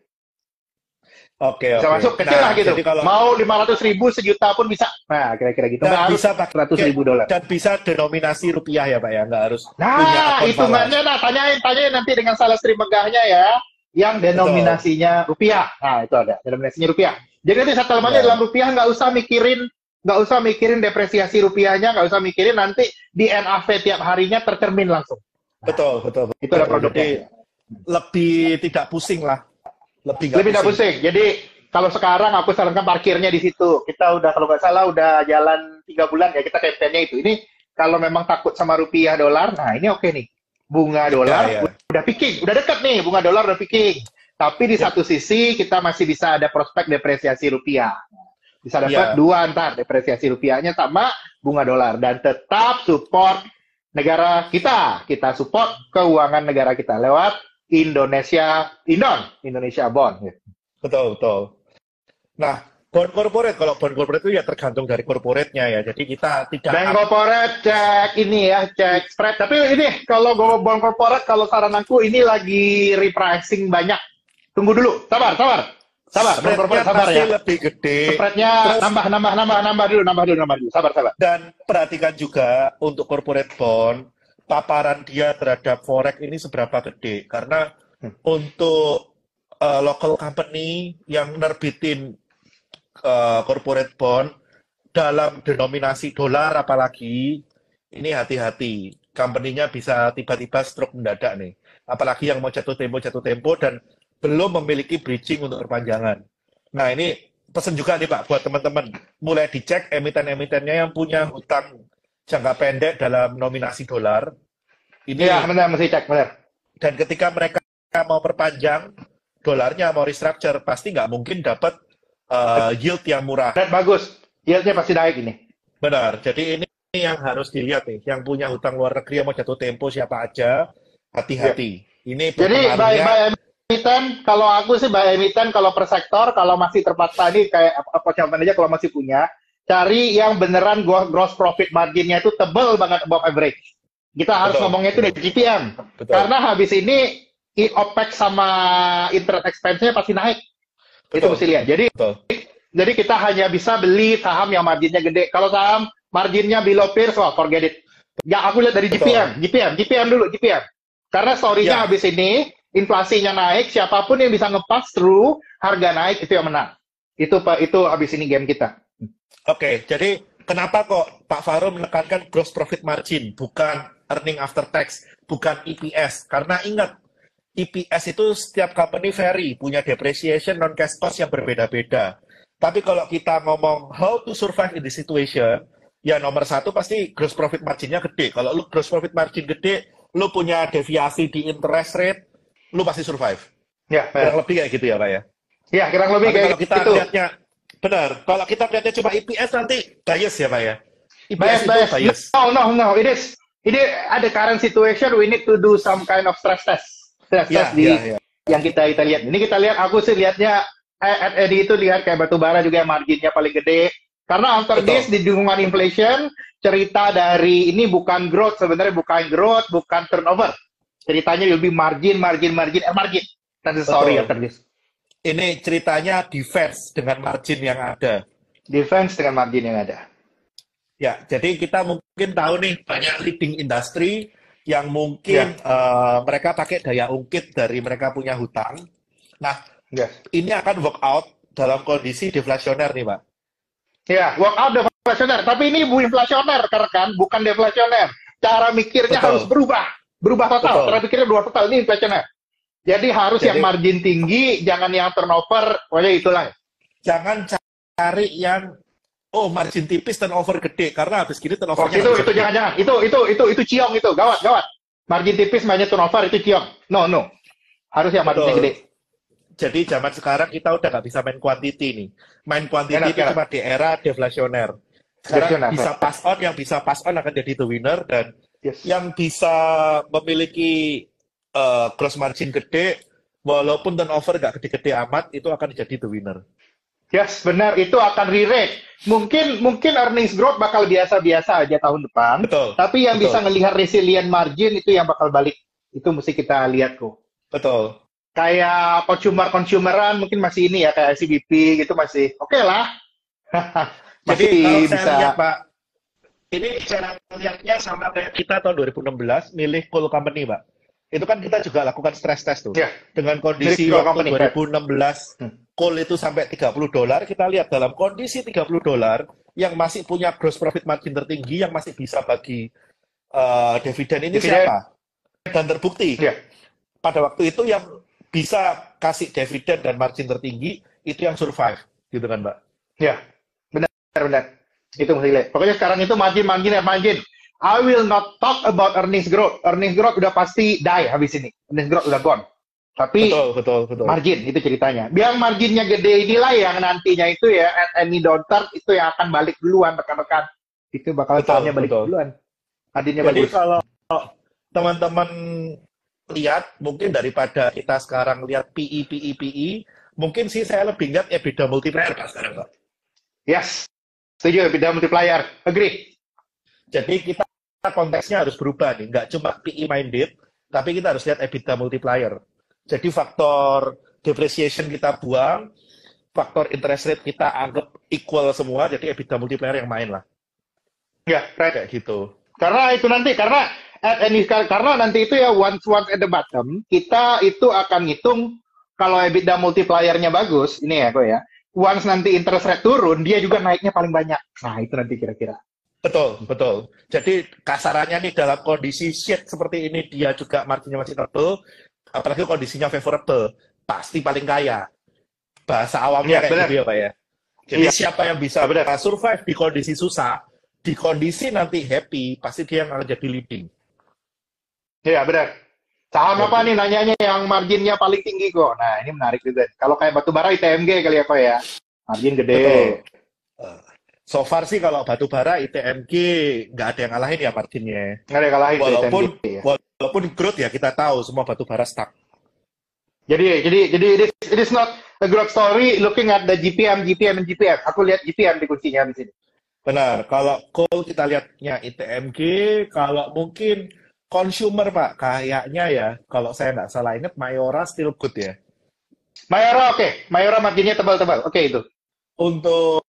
Oke, Bisa oke. masuk kecil Nah, lah gitu. jadi kalau Mau lima ratus ribu sejuta pun bisa. Nah, kira-kira gitu. dan Nggak harus bisa pakai seratus ribu dolar. dan bisa denominasi rupiah ya, Pak ya, nggak harus punya Nah, akun hitungannya falas. nah tanyain tanyain nanti dengan sales Sri Megahnya ya, yang denominasinya rupiah. Nah, itu ada denominasinya rupiah. Jadi nanti settlementnya Ya. dalam rupiah, nggak usah mikirin nggak usah mikirin depresiasi rupiahnya, nggak usah mikirin nanti di N A V tiap harinya tercermin langsung. Betul, betul, betul. Itu ada produknya. Jadi lebih tidak pusing lah. Lebih nggak Lebih tidak pusing. Jadi kalau sekarang aku sarankan parkirnya di situ. Kita udah kalau nggak salah udah jalan tiga bulan ya kita campaign-nya itu. Ini kalau memang takut sama rupiah dolar, nah ini oke nih. Bunga dolar Ya, ya. udah peaking, udah dekat nih bunga dolar udah peaking. Tapi di Ya. satu sisi kita masih bisa ada prospek depresiasi rupiah. Bisa dapat Ya. dua ntar depresiasi rupiahnya sama bunga dolar dan tetap support negara kita. Kita support keuangan negara kita lewat Indonesia Indon, Indonesia Bond. Betul, betul. Nah, bond corporate, kalau bond corporate itu ya tergantung dari corporate-nya ya. Jadi kita tidak Bank corporate cek ini ya, cek spread. Tapi ini kalau gue bond corporate, kalau saran aku ini lagi repricing banyak. Tunggu dulu, sabar, sabar, sabar. Bond spread-nya corporate sabar pasti ya. lebih gede. Spreadnya Terus- nambah, nambah, nambah, nambah dulu, nambah dulu, nambah dulu. Sabar, sabar. Dan perhatikan juga untuk corporate bond, paparan dia terhadap forex ini seberapa gede. Karena Hmm. untuk uh, local company yang nerbitin uh, corporate bond dalam denominasi dolar apalagi, ini hati-hati. Company-nya bisa tiba-tiba stroke mendadak nih. Apalagi yang mau jatuh tempo, jatuh tempo dan belum memiliki bridging untuk perpanjangan. Nah, ini pesan juga nih Pak buat teman-teman. Mulai dicek emiten-emitennya yang punya hutang jangka pendek dalam nominasi dolar. Ini Iya, benar, mesti cek, benar. dan ketika mereka mau perpanjang dolarnya, mau restructure, pasti nggak mungkin dapat uh, yield yang murah. Dan bagus, yieldnya pasti naik ini. Benar. Jadi ini yang harus dilihat nih. Yang punya hutang luar negeri yang mau jatuh tempo siapa aja, hati-hati. Ini Jadi by, berpengaruhnya. by emiten, kalau aku sih by emiten, kalau per sektor, kalau masih terpaksa ini kayak apa contohnya aja kalau masih punya, cari yang beneran gro- gross profit marginnya itu tebel banget above average. Kita harus Betul. ngomongnya itu dari G P M. Betul. Karena habis ini i- OPEX sama interest expense-nya pasti naik. Itu Betul. mesti lihat. Jadi Betul. jadi kita hanya bisa beli saham yang marginnya gede. Kalau saham marginnya below peers, wah forget it. Ya aku lihat dari G P M, G P M, G P M dulu, G P M. Karena story-nya Ya. habis ini, inflasinya naik, siapapun yang bisa nge-pass through, harga naik, itu yang menang. Itu Pak, itu habis ini game kita. Oke, jadi kenapa kok Pak Fahru menekankan gross profit margin, bukan earning after tax, bukan E P S? Karena ingat, E P S itu setiap company vary, punya depreciation non-cash cost yang berbeda-beda. Tapi kalau kita ngomong how to survive in this situation, ya nomor satu pasti gross profit marginnya gede. Kalau lu gross profit margin gede, lu punya deviasi di interest rate, lu pasti survive. Ya, Kurang lebih kayak gitu ya Pak ya? ya kurang lebih Tapi kayak kalau kita gitu. lihatnya, benar, kalau kita lihatnya cuma E P S nanti bias ya Pak ya? E P S Bias, itu bias. bias. No, no, no. It is, ini ada current situation, we need to do some kind of stress test. Stress Ya, test di ya, ya. yang kita kita lihat. Ini kita lihat, aku sih lihatnya eh, at Edi itu lihat kayak batu bara juga yang marginnya paling gede. Karena after this di dukungan inflation, cerita dari ini bukan growth, sebenarnya bukan growth, bukan turnover. Ceritanya lebih margin, margin, margin, eh margin. That's the story Betul. after this. Ini ceritanya defense dengan margin yang ada. Defense dengan margin yang ada. Ya, jadi kita mungkin tahu nih banyak leading industry yang mungkin uh, mereka pakai daya ungkit dari mereka punya hutang. Nah, Yes. ini akan work out dalam kondisi deflasioner nih, Pak. Ya, work out deflasioner. Tapi ini bu inflasioner, kan? Bukan deflasioner. Cara mikirnya Betul. harus berubah. Berubah total. Betul. Cara pikirnya berubah total. Ini inflasioner. Jadi harus Jadi- yang margin tinggi, jangan yang turnover. Pokoknya itulah. Jangan cari yang oh margin tipis turnover gede karena habis gini Oh, turnovernya itu, nggak bisa itu jangan-jangan. Itu, itu, itu, itu ciong itu. Gawat, gawat. Margin tipis, mainnya turnover, itu ciong. No, no. Harus yang marginnya Betul. gede. Jadi zaman sekarang kita udah nggak bisa main quantity nih. Main quantity Enak, itu enak. cuma di era deflasioner. Sekarang Deflasioner, bisa pass on, yang bisa pass on akan jadi the winner, dan Yes. yang bisa memiliki eh, gross margin gede, walaupun turnover nggak gede-gede amat, itu akan jadi the winner. Yes, benar. Itu akan re-rate. Mungkin mungkin earnings growth bakal biasa-biasa aja tahun depan. Betul. Tapi yang Betul. bisa ngelihat resilient margin itu yang bakal balik. Itu mesti kita lihat kok. Betul. Kayak consumer-consumeran mungkin masih ini ya, kayak C B P gitu masih oke lah. Jadi masih kalau saya bisa. lihat Pak, ini cara lihatnya sama kayak kita tahun dua ribu enam belas milih coal company Pak. Itu kan kita juga lakukan stress test tuh. Ya. Dengan kondisi Milih coal waktu company, dua ribu enam belas Hmm. coal itu sampai tiga puluh dolar, kita lihat dalam kondisi tiga puluh dolar yang masih punya gross profit margin tertinggi, yang masih bisa bagi eh, dividen ini Dividen. siapa? Dan terbukti Ya. pada waktu itu yang bisa kasih dividen dan margin tertinggi itu yang survive, gitu kan, Mbak? Ya. Benar, benar. Itu mesti lihat. Pokoknya sekarang itu margin, margin, ya margin. I will not talk about earnings growth. Earnings growth udah pasti die habis ini. Earnings growth udah gone. Tapi Betul, betul, betul. margin itu ceritanya. Biar marginnya gede inilah yang nantinya itu ya at any downturn itu yang akan balik duluan rekan-rekan. Itu bakal Betul, sahamnya balik betul. duluan. Marginnya Jadi bagus. kalau teman-teman lihat, mungkin daripada kita sekarang lihat P E, P E, P E, mungkin sih saya lebih lihat EBITDA multiplier Pak sekarang, Pak. Yes. Setuju, beda multiplier. Agree. Jadi kita konteksnya harus berubah nih, nggak cuma P E minded, tapi kita harus lihat EBITDA multiplier. Jadi faktor depreciation kita buang, faktor interest rate kita anggap equal semua, jadi EBITDA multiplier yang main lah, Ya, right. kayak gitu. Karena itu nanti, karena at any, karena nanti itu ya once once at the bottom, kita itu akan ngitung kalau EBITDA multipliernya bagus, ini ya kok ya. Once nanti interest rate turun, dia juga naiknya paling banyak. Nah, itu nanti kira-kira. Betul, betul. Jadi kasarannya nih dalam kondisi shit seperti ini, dia juga marginnya masih tebel, apalagi kondisinya favorable, pasti paling kaya. Bahasa awamnya Ya, kayak benar. gitu ya Pak ya. Jadi Iya. siapa yang bisa Benar. survive di kondisi susah, di kondisi nanti happy, pasti dia yang akan jadi leading. Iya, benar. Saham Betul. apa nih nanyanya yang marginnya paling tinggi kok? Nah, ini menarik juga. Kalau kayak batubara I T M G kali ya kok ya. Margin gede. Betul. Uh, So far sih kalau batu bara I T M G nggak ada yang ngalahin ya marginnya. Nggak ada yang kalahin tuh Walaupun I T M G. Ya. walaupun growth ya kita tahu semua batu bara stuck. Jadi, jadi, jadi it is, it is not a growth story looking at the G P M, G P M, and G P M. Aku lihat G P M di kuncinya di sini. Benar. Kalau coal kita lihatnya I T M G, kalau mungkin consumer Pak, kayaknya ya kalau saya nggak salah ingat Mayora still good ya. Mayora oke, Mayora marginnya tebal-tebal. Oke itu. Untuk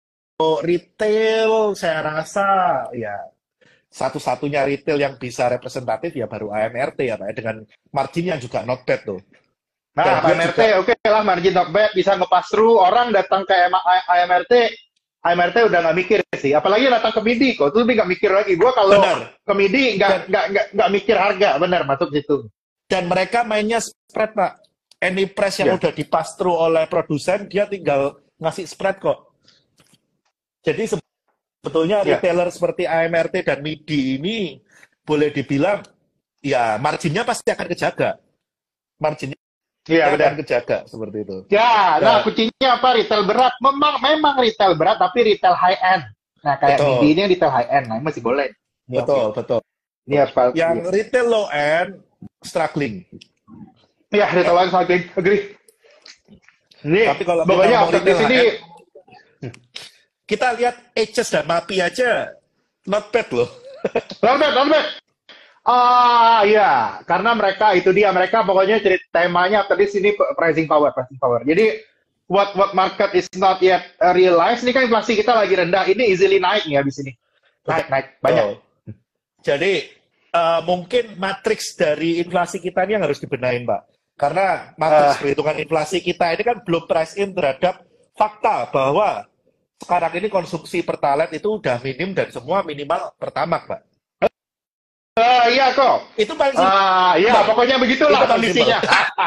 retail saya rasa ya satu-satunya retail yang bisa representatif ya baru A M R T ya Pak ya, dengan margin yang juga not bad tuh. Nah, Dan A M R T dia oke lah margin not bad, bisa ngepas through. Orang datang ke A M R T, A M R T udah nggak mikir sih. Apalagi datang ke Midi kok, tuh lebih nggak mikir lagi. Gua kalau Benar. ke Midi nggak nggak nggak nggak mikir harga, benar masuk situ. Dan mereka mainnya spread Pak. Any price yang Ya. udah dipass through oleh produsen, dia tinggal ngasih spread kok. Jadi sebetulnya Ya. retailer seperti A M R T dan Midi ini boleh dibilang ya marginnya pasti akan kejaga. Marginnya Iya benar. akan kejaga seperti itu. Ya, nah Ya. kuncinya apa? Retail berat. Memang memang retail berat, tapi retail high end. Nah kayak Betul. Midi ini yang retail high end, nah ini masih boleh. Ini Betul, oke. betul. Ini apa? Yang retail low end struggling. Ya, ditawarin saham, agree. Nih, Tapi kalau kita pokoknya ngomong after di retail sini, H M, kita lihat Aces dan Mapi aja not bad loh. Lambert, Lambert. Ah, iya, karena mereka itu dia mereka pokoknya cerita temanya tadi sini pricing power, pricing power. Jadi what what market is not yet uh, realized ini kan inflasi kita lagi rendah, ini easily naik nih habis ini. Naik, naik banyak. Oh. Jadi uh, mungkin matriks dari inflasi kita ini yang harus dibenahin, Pak. Karena matriks Uh, perhitungan inflasi kita ini kan belum price in terhadap fakta bahwa sekarang ini konsumsi Pertalite itu udah minim dan semua minimal Pertamax, Pak. uh, iya kok. Itu paling simpel. Ah, iya, Bang. pokoknya begitulah Itu paling kondisinya.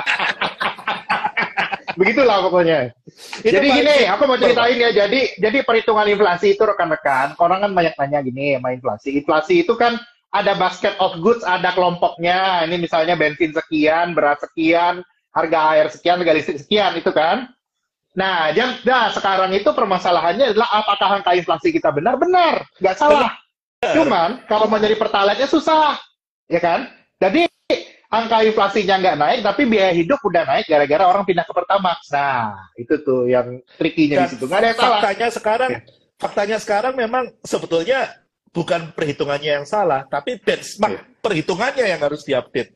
Begitulah pokoknya. Itu Jadi paling gini, aku mau simpel, Pak. ceritain ya. Jadi jadi perhitungan inflasi itu rekan-rekan, orang kan banyak nanya gini sama inflasi. Inflasi itu kan ada basket of goods, ada kelompoknya. Ini misalnya bensin sekian, beras sekian, harga air sekian, harga listrik sekian, itu kan. Nah, yang, nah sekarang itu permasalahannya adalah apakah angka inflasi kita benar? Benar, nggak salah. Cuman kalau mau nyari pertalite-nya susah, ya kan? Jadi angka inflasinya nggak naik, tapi biaya hidup udah naik gara-gara orang pindah ke Pertamax. Nah, itu tuh yang trikinya Dan di situ. Nggak ada yang salah. faktanya sekarang, Ya. faktanya sekarang memang sebetulnya bukan perhitungannya yang salah, tapi benchmark Ya. perhitungannya yang harus diupdate.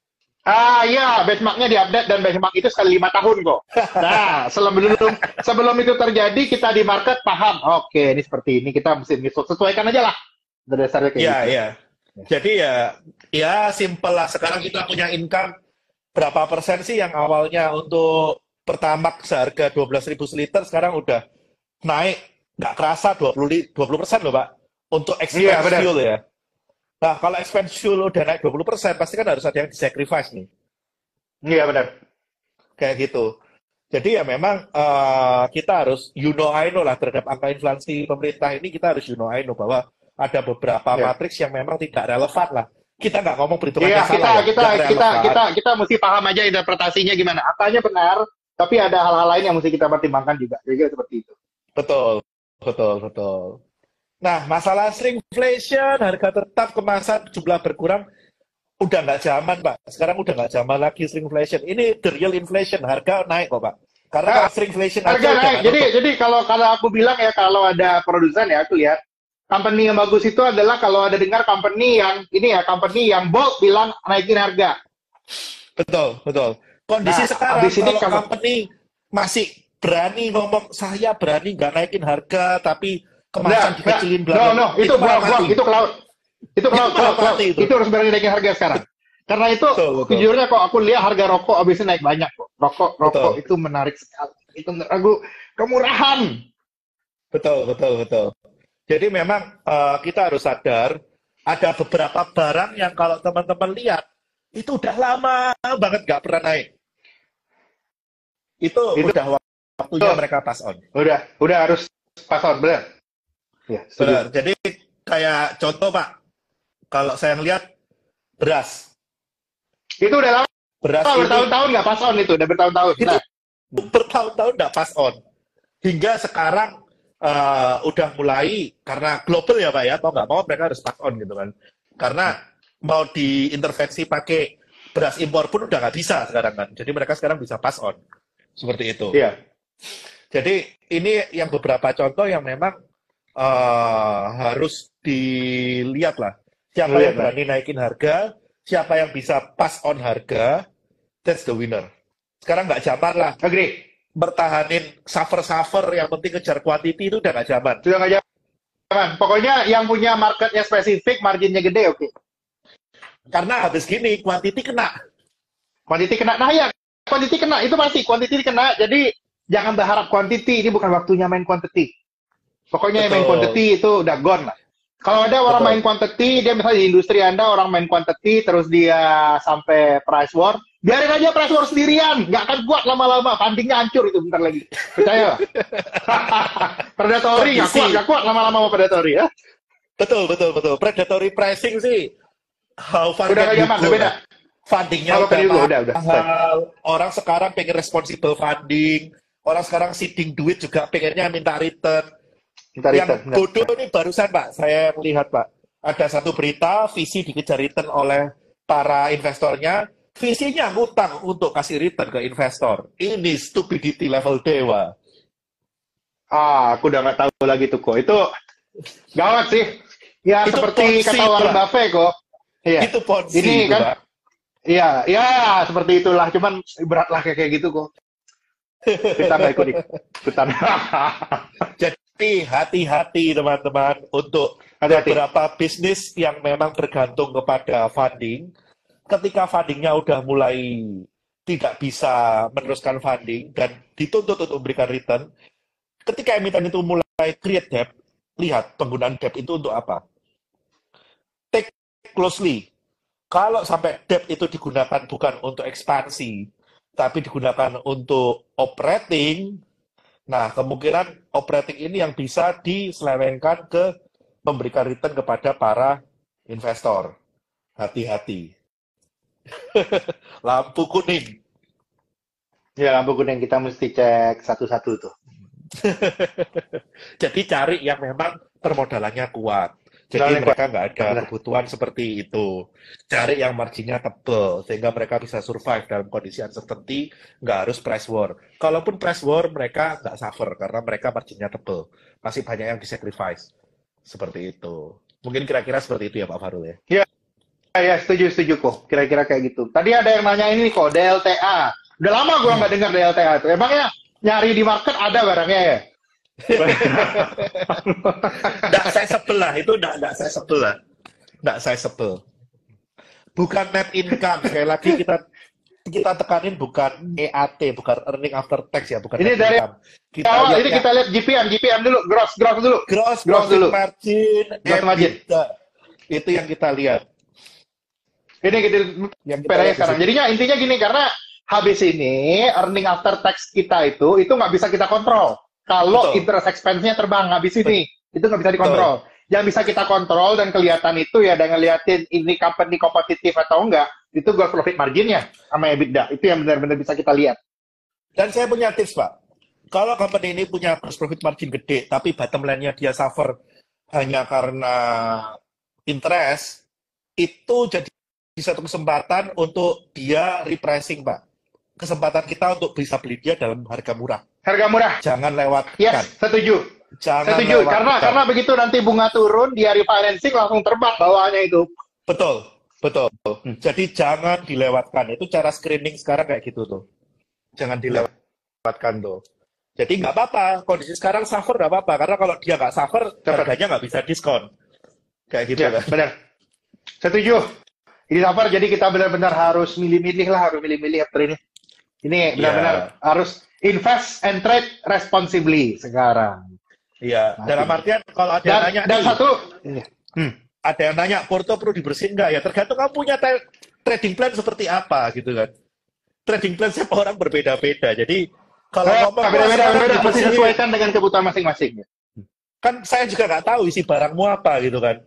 Ah iya, benchmarknya diupdate dan benchmark itu sekali lima tahun kok. Nah, sebelum sebelum itu terjadi kita di market paham. Oke, ini seperti ini kita mesti sesuaikan aja lah. Berdasarnya kayak Iya, gitu. iya. Jadi ya, ya simple lah. Sekarang kita punya income berapa persen sih yang awalnya untuk Pertamax seharga dua belas ribu seliter, sekarang udah naik, nggak kerasa dua puluh persen loh, Pak. Untuk Iya, expense benar. fuel ya. Nah, kalau expense fuel udah naik dua puluh persen, pasti kan harus ada yang di-sacrifice nih. Iya, benar. Kayak gitu. Jadi ya memang eh, kita harus you know I know lah terhadap angka inflasi pemerintah ini, kita harus you know I know bahwa ada beberapa Iya. matriks yang memang tidak relevan lah. Kita nggak ngomong perhitungannya Iya, kita salah ya, kita nggak kita relevan. kita kita mesti paham aja interpretasinya gimana. Angkanya benar, tapi ada hal-hal lain yang mesti kita pertimbangkan juga. Jadi seperti itu. Betul, betul, betul. Nah, masalah shrinkflation, harga tetap kemasan jumlah berkurang, udah nggak zaman, Pak. Sekarang udah nggak zaman lagi shrinkflation. Ini the real inflation, harga naik kok, Pak. Karena Nah, kalau shrinkflation aja harga udah naik. nggak Jadi nutup. jadi kalau kalau aku bilang ya kalau ada produsen ya aku lihat company yang bagus itu adalah kalau ada dengar company yang ini ya company yang bold bilang naikin harga. Betul, betul. Kondisi Nah, sekarang habis ini kalau kalau company masih berani ngomong saya berani nggak naikin harga tapi Nah, kemasan nah, dikecilin bla no, bla, no, itu malah buang, buang, mati. itu cloud, itu cloud, Itu cloud, malah cloud. mati itu. Itu harus berani naikin harga sekarang. Karena itu, Betul, betul. sejujurnya kok aku lihat harga rokok abisnya naik banyak kok. Rokok, rokok Betul. itu menarik sekali. Itu menurut aku kemurahan. Betul, betul, betul. Jadi memang eh, kita harus sadar ada beberapa barang yang kalau teman-teman lihat itu udah lama banget nggak pernah naik. Itu, Itu, udah waktunya tuh, mereka pass on. udah, udah harus pas on, benar. Ya, Benar. setuju. Jadi kayak contoh Pak, kalau saya ngelihat beras, Itu udah lama, beras ini bertahun-tahun nggak pas on itu, udah bertahun-tahun. itu Nah, bertahun-tahun nggak pass on. Hingga sekarang eh, udah mulai karena global ya Pak ya, mau nggak mau mereka harus pass on gitu kan. Karena mau diintervensi pakai beras impor pun udah nggak bisa sekarang kan. Jadi mereka sekarang bisa pass on. Seperti itu. iya. Jadi ini yang beberapa contoh yang memang eh, harus dilihat lah. Siapa Lihat yang lah. berani naikin harga, siapa yang bisa pass on harga, that's the winner. Sekarang nggak zaman lah Agree. bertahanin suffer-suffer, yang penting kejar quantity itu udah nggak zaman. Sudah nggak jaman. Pokoknya yang punya marketnya spesifik, marginnya gede, oke. Karena habis gini, quantity kena. Quantity kena. Nah ya, quantity kena. Itu pasti, quantity kena. Jadi, jangan berharap quantity. Ini bukan waktunya main quantity. Pokoknya yang main Betul. quantity itu udah gone lah. Kalau ada orang Betul. main quantity, dia misalnya di industri Anda orang main quantity, terus dia sampai price war, biarin aja price war sendirian. Nggak akan kuat lama-lama. Fundingnya hancur itu bentar lagi. Percaya lah. Predatory nggak Kondisi. kuat, nggak kuat lama-lama sama predatory ya. Betul, betul, betul. Predatory pricing sih, how far Udah can nggak you zaman, go udah beda. lah. Fundingnya Kalau udah kan juga udah, udah. mahal. Orang sekarang pengen responsible funding. Orang sekarang seeding duit juga pengennya minta return. Minta Yang return, benar. bodoh ini barusan Pak, saya melihat Pak, ada satu berita visi dikejar return oleh para investornya, visinya ngutang untuk kasih return ke investor. Ini stupidity level dewa. Ah, aku udah nggak tahu lagi tuh kok. Itu gawat sih. Ya Itu seperti Ponzi, kata Warren Pak. Buffett kok. Iya. Itu Ponzi Ini itu, kan, Pak. iya, ya seperti itulah. Cuman beratlah kayak kayak gitu kok. Kita nggak ikut ikutan. Jadi hati-hati teman-teman untuk Hati-hati. beberapa bisnis yang memang bergantung kepada funding. Ketika fundingnya udah mulai tidak bisa meneruskan funding dan dituntut untuk memberikan return, ketika emiten itu mulai create debt, lihat penggunaan debt itu untuk apa. Take closely. Kalau sampai debt itu digunakan bukan untuk ekspansi, tapi digunakan untuk operating, nah kemungkinan operating ini yang bisa diselewengkan ke memberikan return kepada para investor. Hati-hati. Lampu kuning. Ya lampu kuning kita mesti cek satu-satu tuh. Jadi cari yang memang permodalannya kuat. Jadi Permodalannya mereka nggak ada Benar. kebutuhan seperti itu. Cari yang marginnya tebal, sehingga mereka bisa survive dalam kondisi uncertainty, nggak harus price war. Kalaupun price war, mereka nggak suffer, karena mereka marginnya tebal. Masih banyak yang disacrifice. Seperti itu. Mungkin kira-kira seperti itu ya Pak Farul ya? Ya, ya setuju setuju kok. Kira-kira kayak gitu. Tadi ada yang nanya ini kok D L T A. Udah lama gua nggak dengar D L T A tuh. Emangnya nyari di market ada barangnya ya? Nggak saya sebel lah, itu nggak, nggak saya sebel lah. Nggak saya sebel. Bukan net income, sekali lagi kita kita tekanin bukan E A T, bukan earning after tax ya, bukan Ini net dari income. Kita awal lihat ini yang kita lihat G P M, G P M dulu, gross gross dulu. gross Gross profit dulu. margin, Gross margin. EBITDA. Itu yang kita lihat. Ini kita Yang kita peranya lihat di sekarang. situ. Jadinya intinya gini, karena habis ini earning after tax kita itu itu nggak bisa kita kontrol. Kalau Betul. interest expense-nya terbang habis ini, itu nggak bisa dikontrol. Yang bisa kita kontrol dan kelihatan itu ya dengan liatin ini company kompetitif atau enggak, itu gross profit margin-nya sama EBITDA. Itu yang benar-benar bisa kita lihat. Dan saya punya tips, Pak. Kalau company ini punya gross profit margin gede, tapi bottom line-nya dia suffer hanya karena interest, itu jadi satu kesempatan untuk dia repricing, Pak. Kesempatan kita untuk bisa beli dia dalam harga murah. Harga murah. Jangan lewatkan. Yes, setuju. Jangan Setuju. lewatkan. Karena karena begitu nanti bunga turun, dia refinancing langsung terbang bawahnya itu. Betul, betul. Jadi jangan dilewatkan. Itu cara screening sekarang kayak gitu tuh. Jangan dilewatkan tuh. Jadi nggak apa-apa. Kondisi sekarang suffer nggak apa-apa. Karena kalau dia nggak suffer, harganya nggak bisa diskon. Kayak gitu Ya, kan. benar. Setuju. Ini suffer, jadi kita benar-benar harus milih-milih lah, harus milih-milih after ini. Ini benar-benar Iya. harus invest and trade responsibly sekarang. Iya. Dalam artian kalau ada yang Dan, nanya dan nih, satu, hmm, ada yang nanya porto perlu dibersihin nggak ya? Tergantung kamu punya tra- trading plan seperti apa gitu kan. Trading plan setiap orang berbeda-beda. Jadi kalau oh, ngomong "Wah, beda-beda, sekarang beda-beda, mesti dibersihin," sesuaikan dengan kebutuhan masing-masing. kan saya juga nggak tahu isi barangmu apa gitu kan.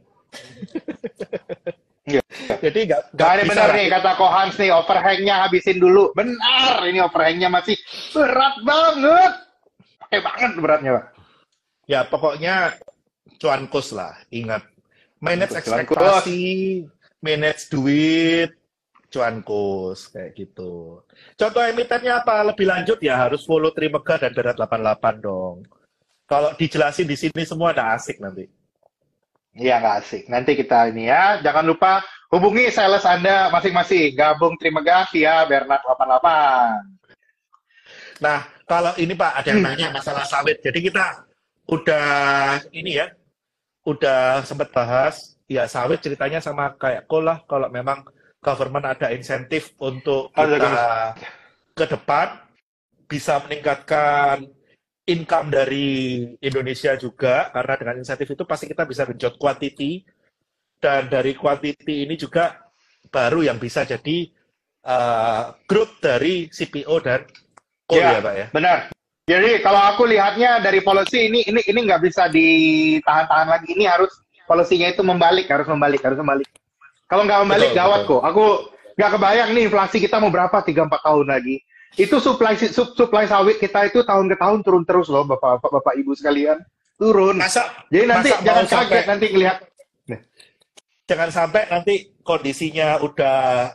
Iya. Jadi nggak nggak Nah, ini bisa benar lah. nih, kata Kohans nih, overhang-nya habisin dulu. Benar, ini overhang-nya masih berat banget. Pakai banget beratnya, Pak. Ya pokoknya cuankus lah. Ingat, manage Cuankus. ekspektasi, manage duit, cuankus kayak gitu. Contoh emitennya apa? Lebih lanjut ya harus follow Trimega dan Berat delapan puluh delapan dong. Kalau dijelasin di sini semua ada asik nanti. Iya, nggak asik. Nanti kita ini ya, jangan lupa hubungi sales Anda masing-masing. Gabung Trimega via Bernard delapan puluh delapan. Nah, kalau ini Pak, ada yang nanya masalah sawit. Jadi kita udah ini ya, udah sempat bahas, ya sawit ceritanya sama kayak coal lah. Kalau memang government ada insentif untuk kita ke depan bisa meningkatkan income dari Indonesia juga, karena dengan insentif itu pasti kita bisa genjot quantity, dan dari quantity ini juga baru yang bisa jadi uh, growth dari C P O dan coal ya, ya Pak ya. Benar. Jadi kalau aku lihatnya dari policy ini ini ini nggak bisa ditahan-tahan lagi. Ini harus polisinya itu membalik, harus membalik, harus membalik. Kalau nggak membalik Betul, gawat betul. kok. Aku nggak kebayang nih inflasi kita mau berapa tiga empat tahun lagi. Itu supply sub, supply sawit kita itu tahun ke tahun turun terus loh, Bapak Bapak, Bapak Ibu sekalian. Turun. Masa, Jadi nanti masa jangan mau kaget sampai- nanti ngelihat. Jangan sampai nanti kondisinya udah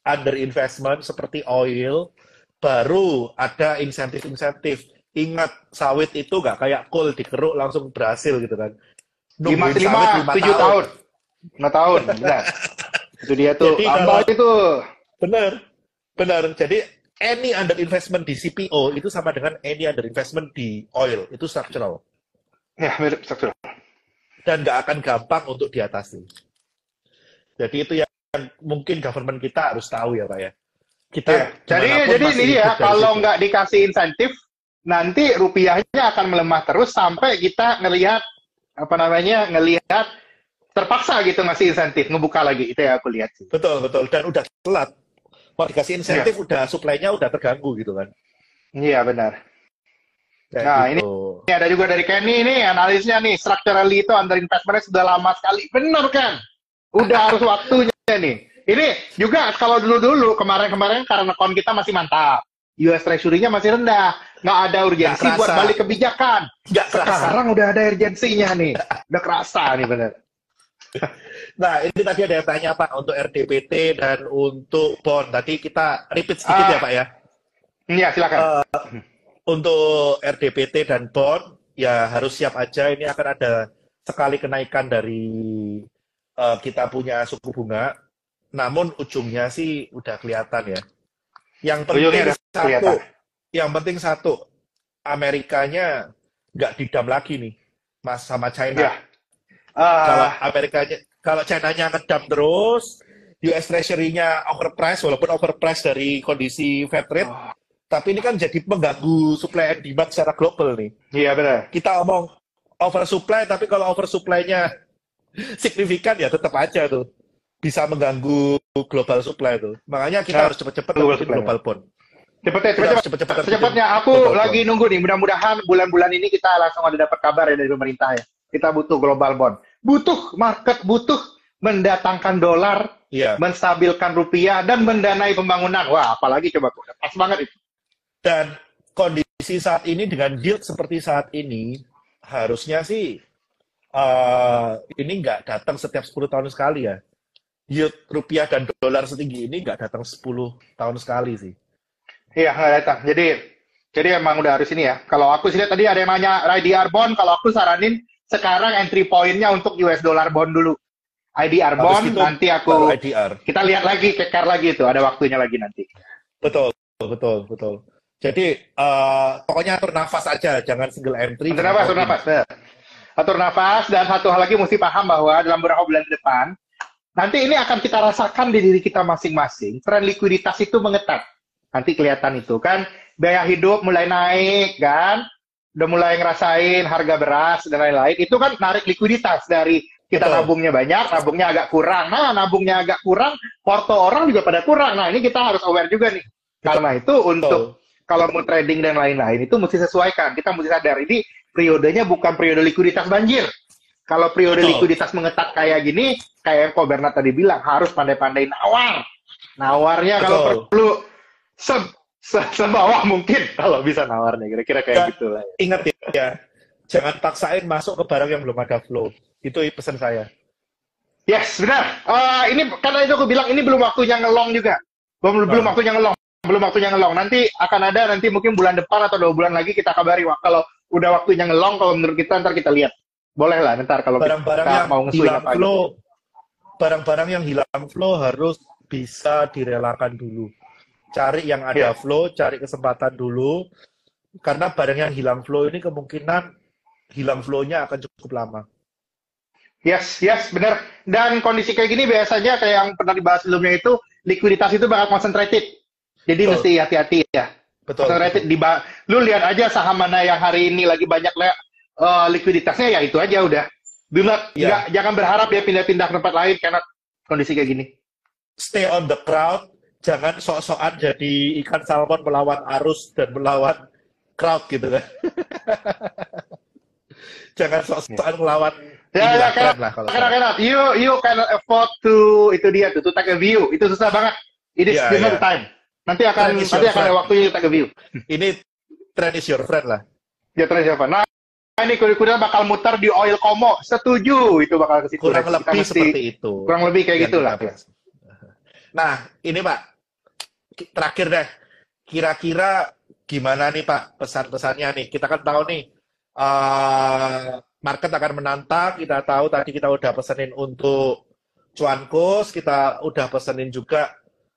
under investment seperti oil, baru ada insentif-insentif. Ingat, sawit itu nggak kayak coal dikeruk langsung berhasil gitu kan. lima, Nungguin sawit lima, lima tujuh tahun. tahun. lima tahun, benar. Itu dia tuh. Jadi Lama kalau- itu. Benar, benar. Jadi any under investment di C P O itu sama dengan any under investment di oil, itu structural. Ya, mirip struktur. Dan nggak akan gampang untuk diatasi. Jadi itu yang mungkin government kita harus tahu ya Pak ya. Kita Ya. Jadi dimanapun jadi masih ini hidup ya, dari kalau situ. nggak dikasih insentif, nanti rupiahnya akan melemah terus sampai kita ngelihat apa namanya ngelihat terpaksa gitu ngasih insentif, ngebuka lagi. Itu ya aku lihat sih. Betul, betul. Dan udah telat. Mau dikasih insentif, udah supply-nya udah terganggu gitu kan. Iya benar. Kayak Nah, gitu. Ini ada juga dari Kenny nih analisnya nih, structurally itu under investment sudah lama sekali. Bener kan? Udah harus waktunya nih. Ini juga kalau dulu-dulu kemarin-kemarin karena kon kita masih mantap. U S Treasury-nya masih rendah. Nggak ada urgensi Nggak buat kerasa. balik kebijakan. Nggak kerasa. Sekarang udah ada urgensinya nih. Udah kerasa nih bener. Nah, ini tadi ada yang tanya Pak untuk R D P T dan untuk bond. Tadi kita repeat sedikit Ah. ya Pak ya. Iya silakan. Untuk R D P T dan bond, ya harus siap aja. Ini akan ada sekali kenaikan dari eh, kita punya suku bunga. Namun ujungnya sih udah kelihatan ya. Yang penting Ujungnya udah satu, kelihatan. yang penting satu, Amerikanya nggak didam lagi nih, Mas sama China. Ya. Ah, Kalau Amerikanya, kalau China-nya ngedam terus, U S Treasury-nya overprice, walaupun overprice dari kondisi Fed rate, Oh. tapi ini kan jadi mengganggu supply and demand secara global nih. Iya benar. Kita omong oversupply, tapi kalau oversupply-nya signifikan ya tetap aja tuh bisa mengganggu global supply tuh. Makanya kita Nah, harus cepet-cepet global bikin supply. global bond. Cepetnya, Kita harus cepet-cepet. cepet-cepet Secepatnya bikin aku global lagi bond. nunggu nih. Mudah-mudahan bulan-bulan ini kita langsung ada dapat kabar ya dari pemerintah ya. Kita butuh global bond. Butuh market, butuh mendatangkan dolar, Iya. menstabilkan rupiah, dan mendanai pembangunan. Wah, apalagi coba. Pas banget itu. Dan kondisi saat ini dengan yield seperti saat ini, harusnya sih eh, ini nggak datang setiap sepuluh tahun sekali ya. Yield rupiah dan dolar setinggi ini nggak datang sepuluh tahun sekali sih. Iya, nggak datang. Jadi, jadi emang udah harus ini ya. Kalau aku sih lihat tadi ada yang nanya I D R bond, kalau aku saranin sekarang entry point-nya untuk U S dollar bond dulu. I D R Habis bond, itu nanti baru aku, I D R. kita lihat lagi, kekar lagi itu. Ada waktunya lagi nanti. Betul, betul, betul. Jadi eh, pokoknya atur nafas aja, jangan single entry. Atur jangan nafas, all atur in. nafas. benar. Atur nafas, dan satu hal lagi mesti paham bahwa dalam beberapa bulan ke depan, nanti ini akan kita rasakan di diri kita masing-masing. Tren likuiditas itu mengetat. Nanti kelihatan itu kan, biaya hidup mulai naik kan, udah mulai ngerasain harga beras dan lain-lain. Itu kan narik likuiditas dari kita Betul. nabungnya banyak, nabungnya agak kurang. Nah, nabungnya agak kurang, porto orang juga pada kurang. Nah, ini kita harus aware juga nih. Karena itu untuk kalau mau trading dan lain-lain itu mesti sesuaikan. Kita mesti sadar ini periodenya bukan periode likuiditas banjir. Kalau periode Betul. likuiditas mengetat kayak gini, kayak yang Ko Bernard tadi bilang, harus pandai-pandai nawar. Nawarnya kalau Betul. perlu se, se, sebawah mungkin kalau bisa nawarnya. Kira-kira kayak Dan gitu lah. ingat ya, jangan paksain masuk ke barang yang belum ada flow. Itu pesan saya. Yes, benar. Eh, ini karena itu aku bilang ini belum waktunya ngelong juga. Belum belum Nah. waktunya ngelong. Belum waktunya ngelong. Nanti akan ada nanti mungkin bulan depan atau dua bulan lagi kita kabari Wak. Kalau udah waktunya ngelong, kalau menurut kita ntar kita lihat. Boleh lah ntar kalau Barang-barang kita yang mau nge-swing hilang apa gitu. flow, barang-barang yang hilang flow harus bisa direlakan dulu. Cari yang ada Iya. flow, cari kesempatan dulu. Karena barang yang hilang flow ini kemungkinan hilang flow-nya akan cukup lama. Yes, yes, benar. Dan kondisi kayak gini biasanya kayak yang pernah dibahas sebelumnya itu likuiditas itu bakal concentrated. Jadi Betul. mesti hati-hati ya. Betul. Concentrated di ba- lu lihat aja saham mana yang hari ini lagi banyak le- eh, likuiditasnya ya itu aja udah. Do not, Iya. nggak- jangan berharap dia pindah-pindah ke tempat lain karena kondisi kayak gini. Stay on the crowd, jangan sok-sokan jadi ikan salmon melawan arus dan melawan crowd gitu kan. Jangan sok-sokan melawan Ya, ya, inilah kayak, tren lah kalau kayak, saya. kayak, you, you cannot afford to, itu dia tuh, to take a view. Itu susah banget. It is Iya, not iya. the time. Nanti akan, Trend is nanti your akan ada friend. waktunya to take a view. Ini trend is your friend lah. Ya terus siapa? Nah, ini kuda-kuda bakal muter di oil komo. Setuju itu bakal ke situ. Kurang Kita lebih mesti- seperti itu. Kurang lebih kayak Yang gitulah. kita bahas. Nah, ini Pak, terakhir deh, kira-kira gimana nih Pak pesan-pesannya nih? Kita kan tahu nih, uh, market akan menantang, kita tahu tadi kita udah pesenin untuk cuankos, kita udah pesenin juga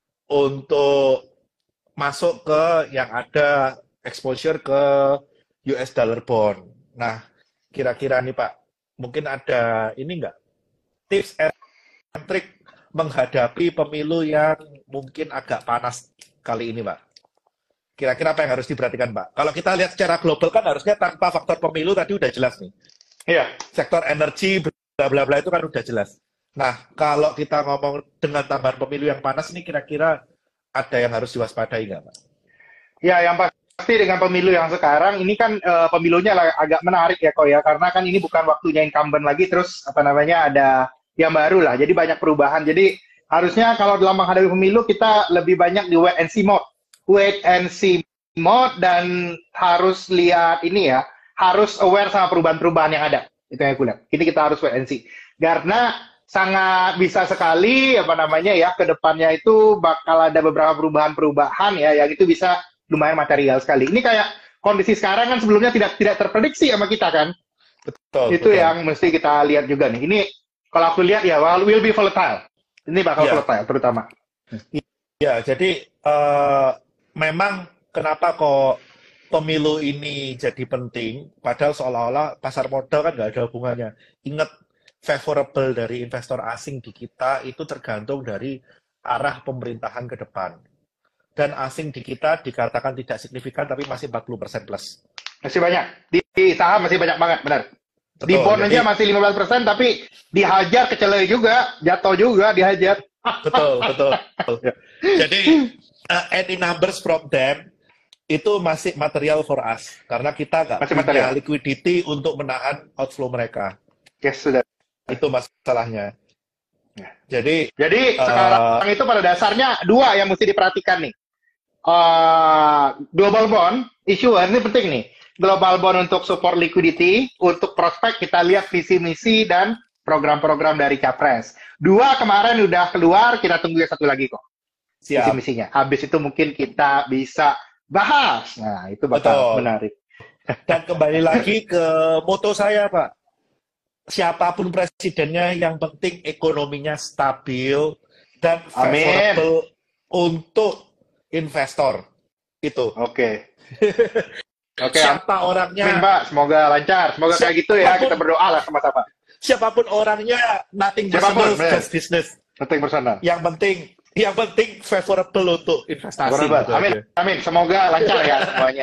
untuk masuk ke yang ada exposure ke U S dollar bond. Nah, kira-kira nih Pak, mungkin ada ini nggak tips and trick menghadapi pemilu yang mungkin agak panas kali ini Pak? Kira-kira apa yang harus diperhatikan Pak? Kalau kita lihat secara global kan harusnya tanpa faktor pemilu tadi udah jelas nih. Iya. Sektor energi, bla bla bla itu kan udah jelas. Nah, kalau kita ngomong dengan tambahan pemilu yang panas ini kira-kira ada yang harus diwaspadai nggak Pak? Ya, yang pasti dengan pemilu yang sekarang ini kan uh, pemilunya agak menarik ya kok ya, karena kan ini bukan waktunya incumbent lagi, terus apa namanya ada yang baru lah, jadi banyak perubahan. Jadi harusnya kalau dalam menghadapi pemilu kita lebih banyak di wait and see mode, wait and see mode dan harus lihat ini ya, harus aware sama perubahan-perubahan yang ada. Itu yang aku lihat. Ini kita harus wait and see, karena sangat bisa sekali apa namanya ya ke depannya itu bakal ada beberapa perubahan-perubahan ya, yang itu bisa lumayan material sekali. Ini kayak kondisi sekarang kan sebelumnya tidak tidak terprediksi sama kita kan. Betul. Itu betul. yang mesti kita lihat juga nih. Ini kalau aku lihat ya, well, will be volatile. Ini bakal Ya. volatile terutama. Ya, jadi uh, memang kenapa kok pemilu ini jadi penting, padahal seolah-olah pasar modal kan nggak ada hubungannya. Ingat, favorable dari investor asing di kita itu tergantung dari arah pemerintahan ke depan. Dan asing di kita dikatakan tidak signifikan, tapi masih empat puluh persen plus. Masih banyak. Di, di saham masih banyak banget, benar. Betul, di bond jadi, aja masih lima belas persen, tapi dihajar kecelai juga, jatuh juga, dihajar. Betul, betul. betul. Jadi, uh, any numbers from them, itu masih material for us. Karena kita nggak punya material. liquidity untuk menahan outflow mereka. Yes, sudah. Itu masalahnya. Jadi, Jadi uh, sekarang itu pada dasarnya dua yang mesti diperhatikan nih. Uh, global bond issuer ini penting nih. Global bond untuk support liquidity, untuk prospek kita lihat visi misi dan program-program dari Capres. Dua kemarin udah keluar, kita tunggu yang satu lagi kok. Visi misinya. Habis itu mungkin kita bisa bahas. Nah, itu bakal Betul. menarik. Dan kembali lagi ke moto saya, Pak. Siapapun presidennya, yang penting ekonominya stabil dan favorable untuk investor. Itu. Oke. Oke. Siapa orangnya? Amin, Pak. Semoga lancar. Semoga kayak gitu ya. Kita berdoa lah sama-sama. Siapapun orangnya, nothing personal, just business. Nothing personal. Yang penting, yang penting favorable untuk investasi. Gitu amin, aja. amin. Semoga lancar ya semuanya.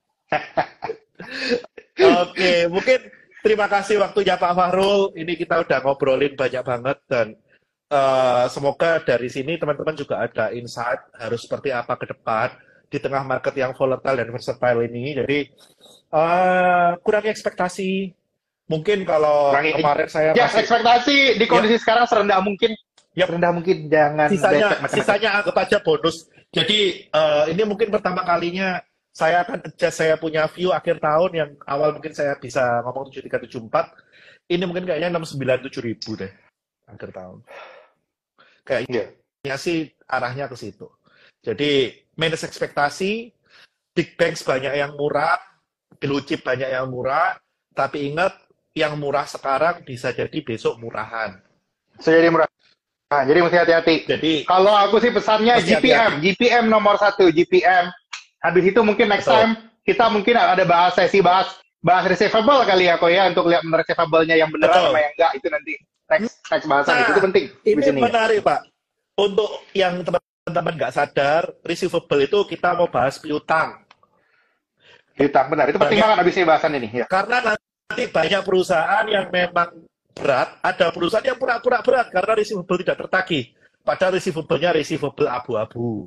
Oke, mungkin terima kasih waktunya Pak Fahrul. Ini kita udah ngobrolin banyak banget dan uh, semoga dari sini teman-teman juga ada insight harus seperti apa ke depan di tengah market yang volatile dan versatile ini. Jadi uh, kurangi ekspektasi. Mungkin kalau kurangi, kemarin saya ya masih, ekspektasi di kondisi ya. sekarang serendah mungkin. Ya rendah mungkin, jangan. Sisanya, sisanya anggap aja bonus. Jadi uh, ini mungkin pertama kalinya saya akan adjust saya punya view akhir tahun yang awal mungkin saya bisa ngomong tujuh tiga tujuh empat. Ini mungkin kayaknya enam sembilan tujuh ribu deh akhir tahun. Kayaknya yeah. sih arahnya ke situ. Jadi minus ekspektasi, big banks banyak yang murah, blue chip banyak yang murah, tapi ingat yang murah sekarang bisa jadi besok murahan. Bisa jadi murah. Nah, jadi mesti hati-hati. Jadi kalau aku sih pesannya G P M, hati-hati. G P M nomor satu, G P M. Habis itu mungkin next Betul. time kita mungkin ada bahas sesi bahas bahas receivable kali ya, kok ya, untuk lihat receivable-nya yang beneran sama yang enggak, itu nanti next next bahasan nah, itu penting. Ini menarik ya. Pak. Untuk yang teman-teman nggak sadar, receivable itu kita mau bahas piutang. Piutang benar, itu penting banget habis ini bahasan ini. Ya. Karena nanti banyak perusahaan yang memang berat, ada perusahaan yang pura-pura berat karena receivable tidak tertagih. Padahal receivable-nya receivable abu-abu.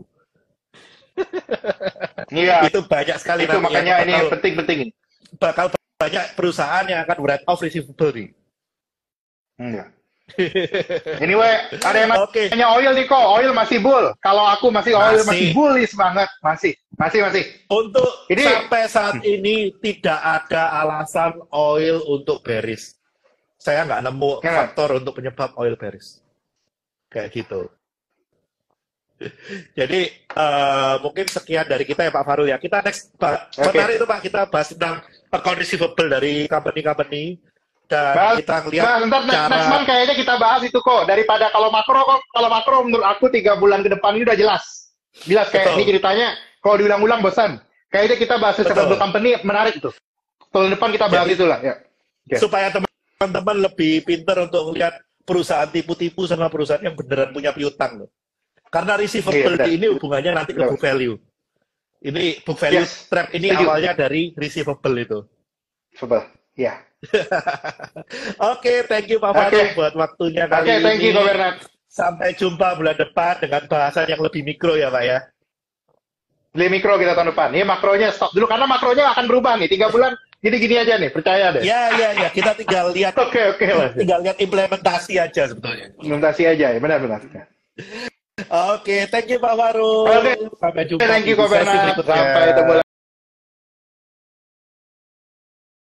Iya. Itu banyak sekali. Itu makanya ini penting-penting. Bakal banyak perusahaan yang akan write off receivable nih. Iya. Anyway, ada yang okay. nanya oil nih kok, oil masih bull. Kalau aku masih oil masih, masih bullish banget, masih, masih, masih. Untuk ini, sampai saat ini tidak ada alasan oil untuk bearish. Saya nggak nemu ya, faktor untuk penyebab oil bearish. Kayak gitu. Jadi eh, mungkin sekian dari kita ya Pak Farul ya. Kita next Pak, Oke. menarik itu Pak, kita bahas tentang account receivable dari company-company dan Bahas, kita lihat bahas, ntar next, cara next month kayaknya kita bahas itu kok. Daripada kalau makro kok, kalau makro menurut aku tiga bulan ke depan ini udah jelas. Jelas kayak betul, ini ceritanya. Kalau diulang-ulang bosan. Kayaknya kita bahas receivable betul. company menarik tuh. Tahun depan kita bahas Jadi itulah ya. Oke. supaya teman-teman lebih pintar untuk melihat perusahaan tipu-tipu sama perusahaan yang beneran punya piutang loh. Karena Iya receivable benar. ini hubungannya nanti ke Benar. book value. Ini book value Yes. trap ini Setuju. awalnya dari receivable itu. Coba. Ya. Oke, thank you Pak Oke. Farul buat waktunya Oke, kali thank you ini. Ko Bernard. Sampai jumpa bulan depan dengan bahasan yang lebih mikro ya Pak ya. Beli mikro kita tahun depan. Ini makronya stop dulu karena makronya akan berubah nih. Tiga bulan gini-gini aja nih, percaya deh. Ya, ya, ya. Kita tinggal lihat, Oke, oke lah. tinggal lihat implementasi aja sebetulnya. Implementasi aja ya, benar-benar. Oke, thank you Pak Farul. Oke. Sampai jumpa Thank di you Ko sesi Bernard. berikutnya. Sampai ketemu lagi.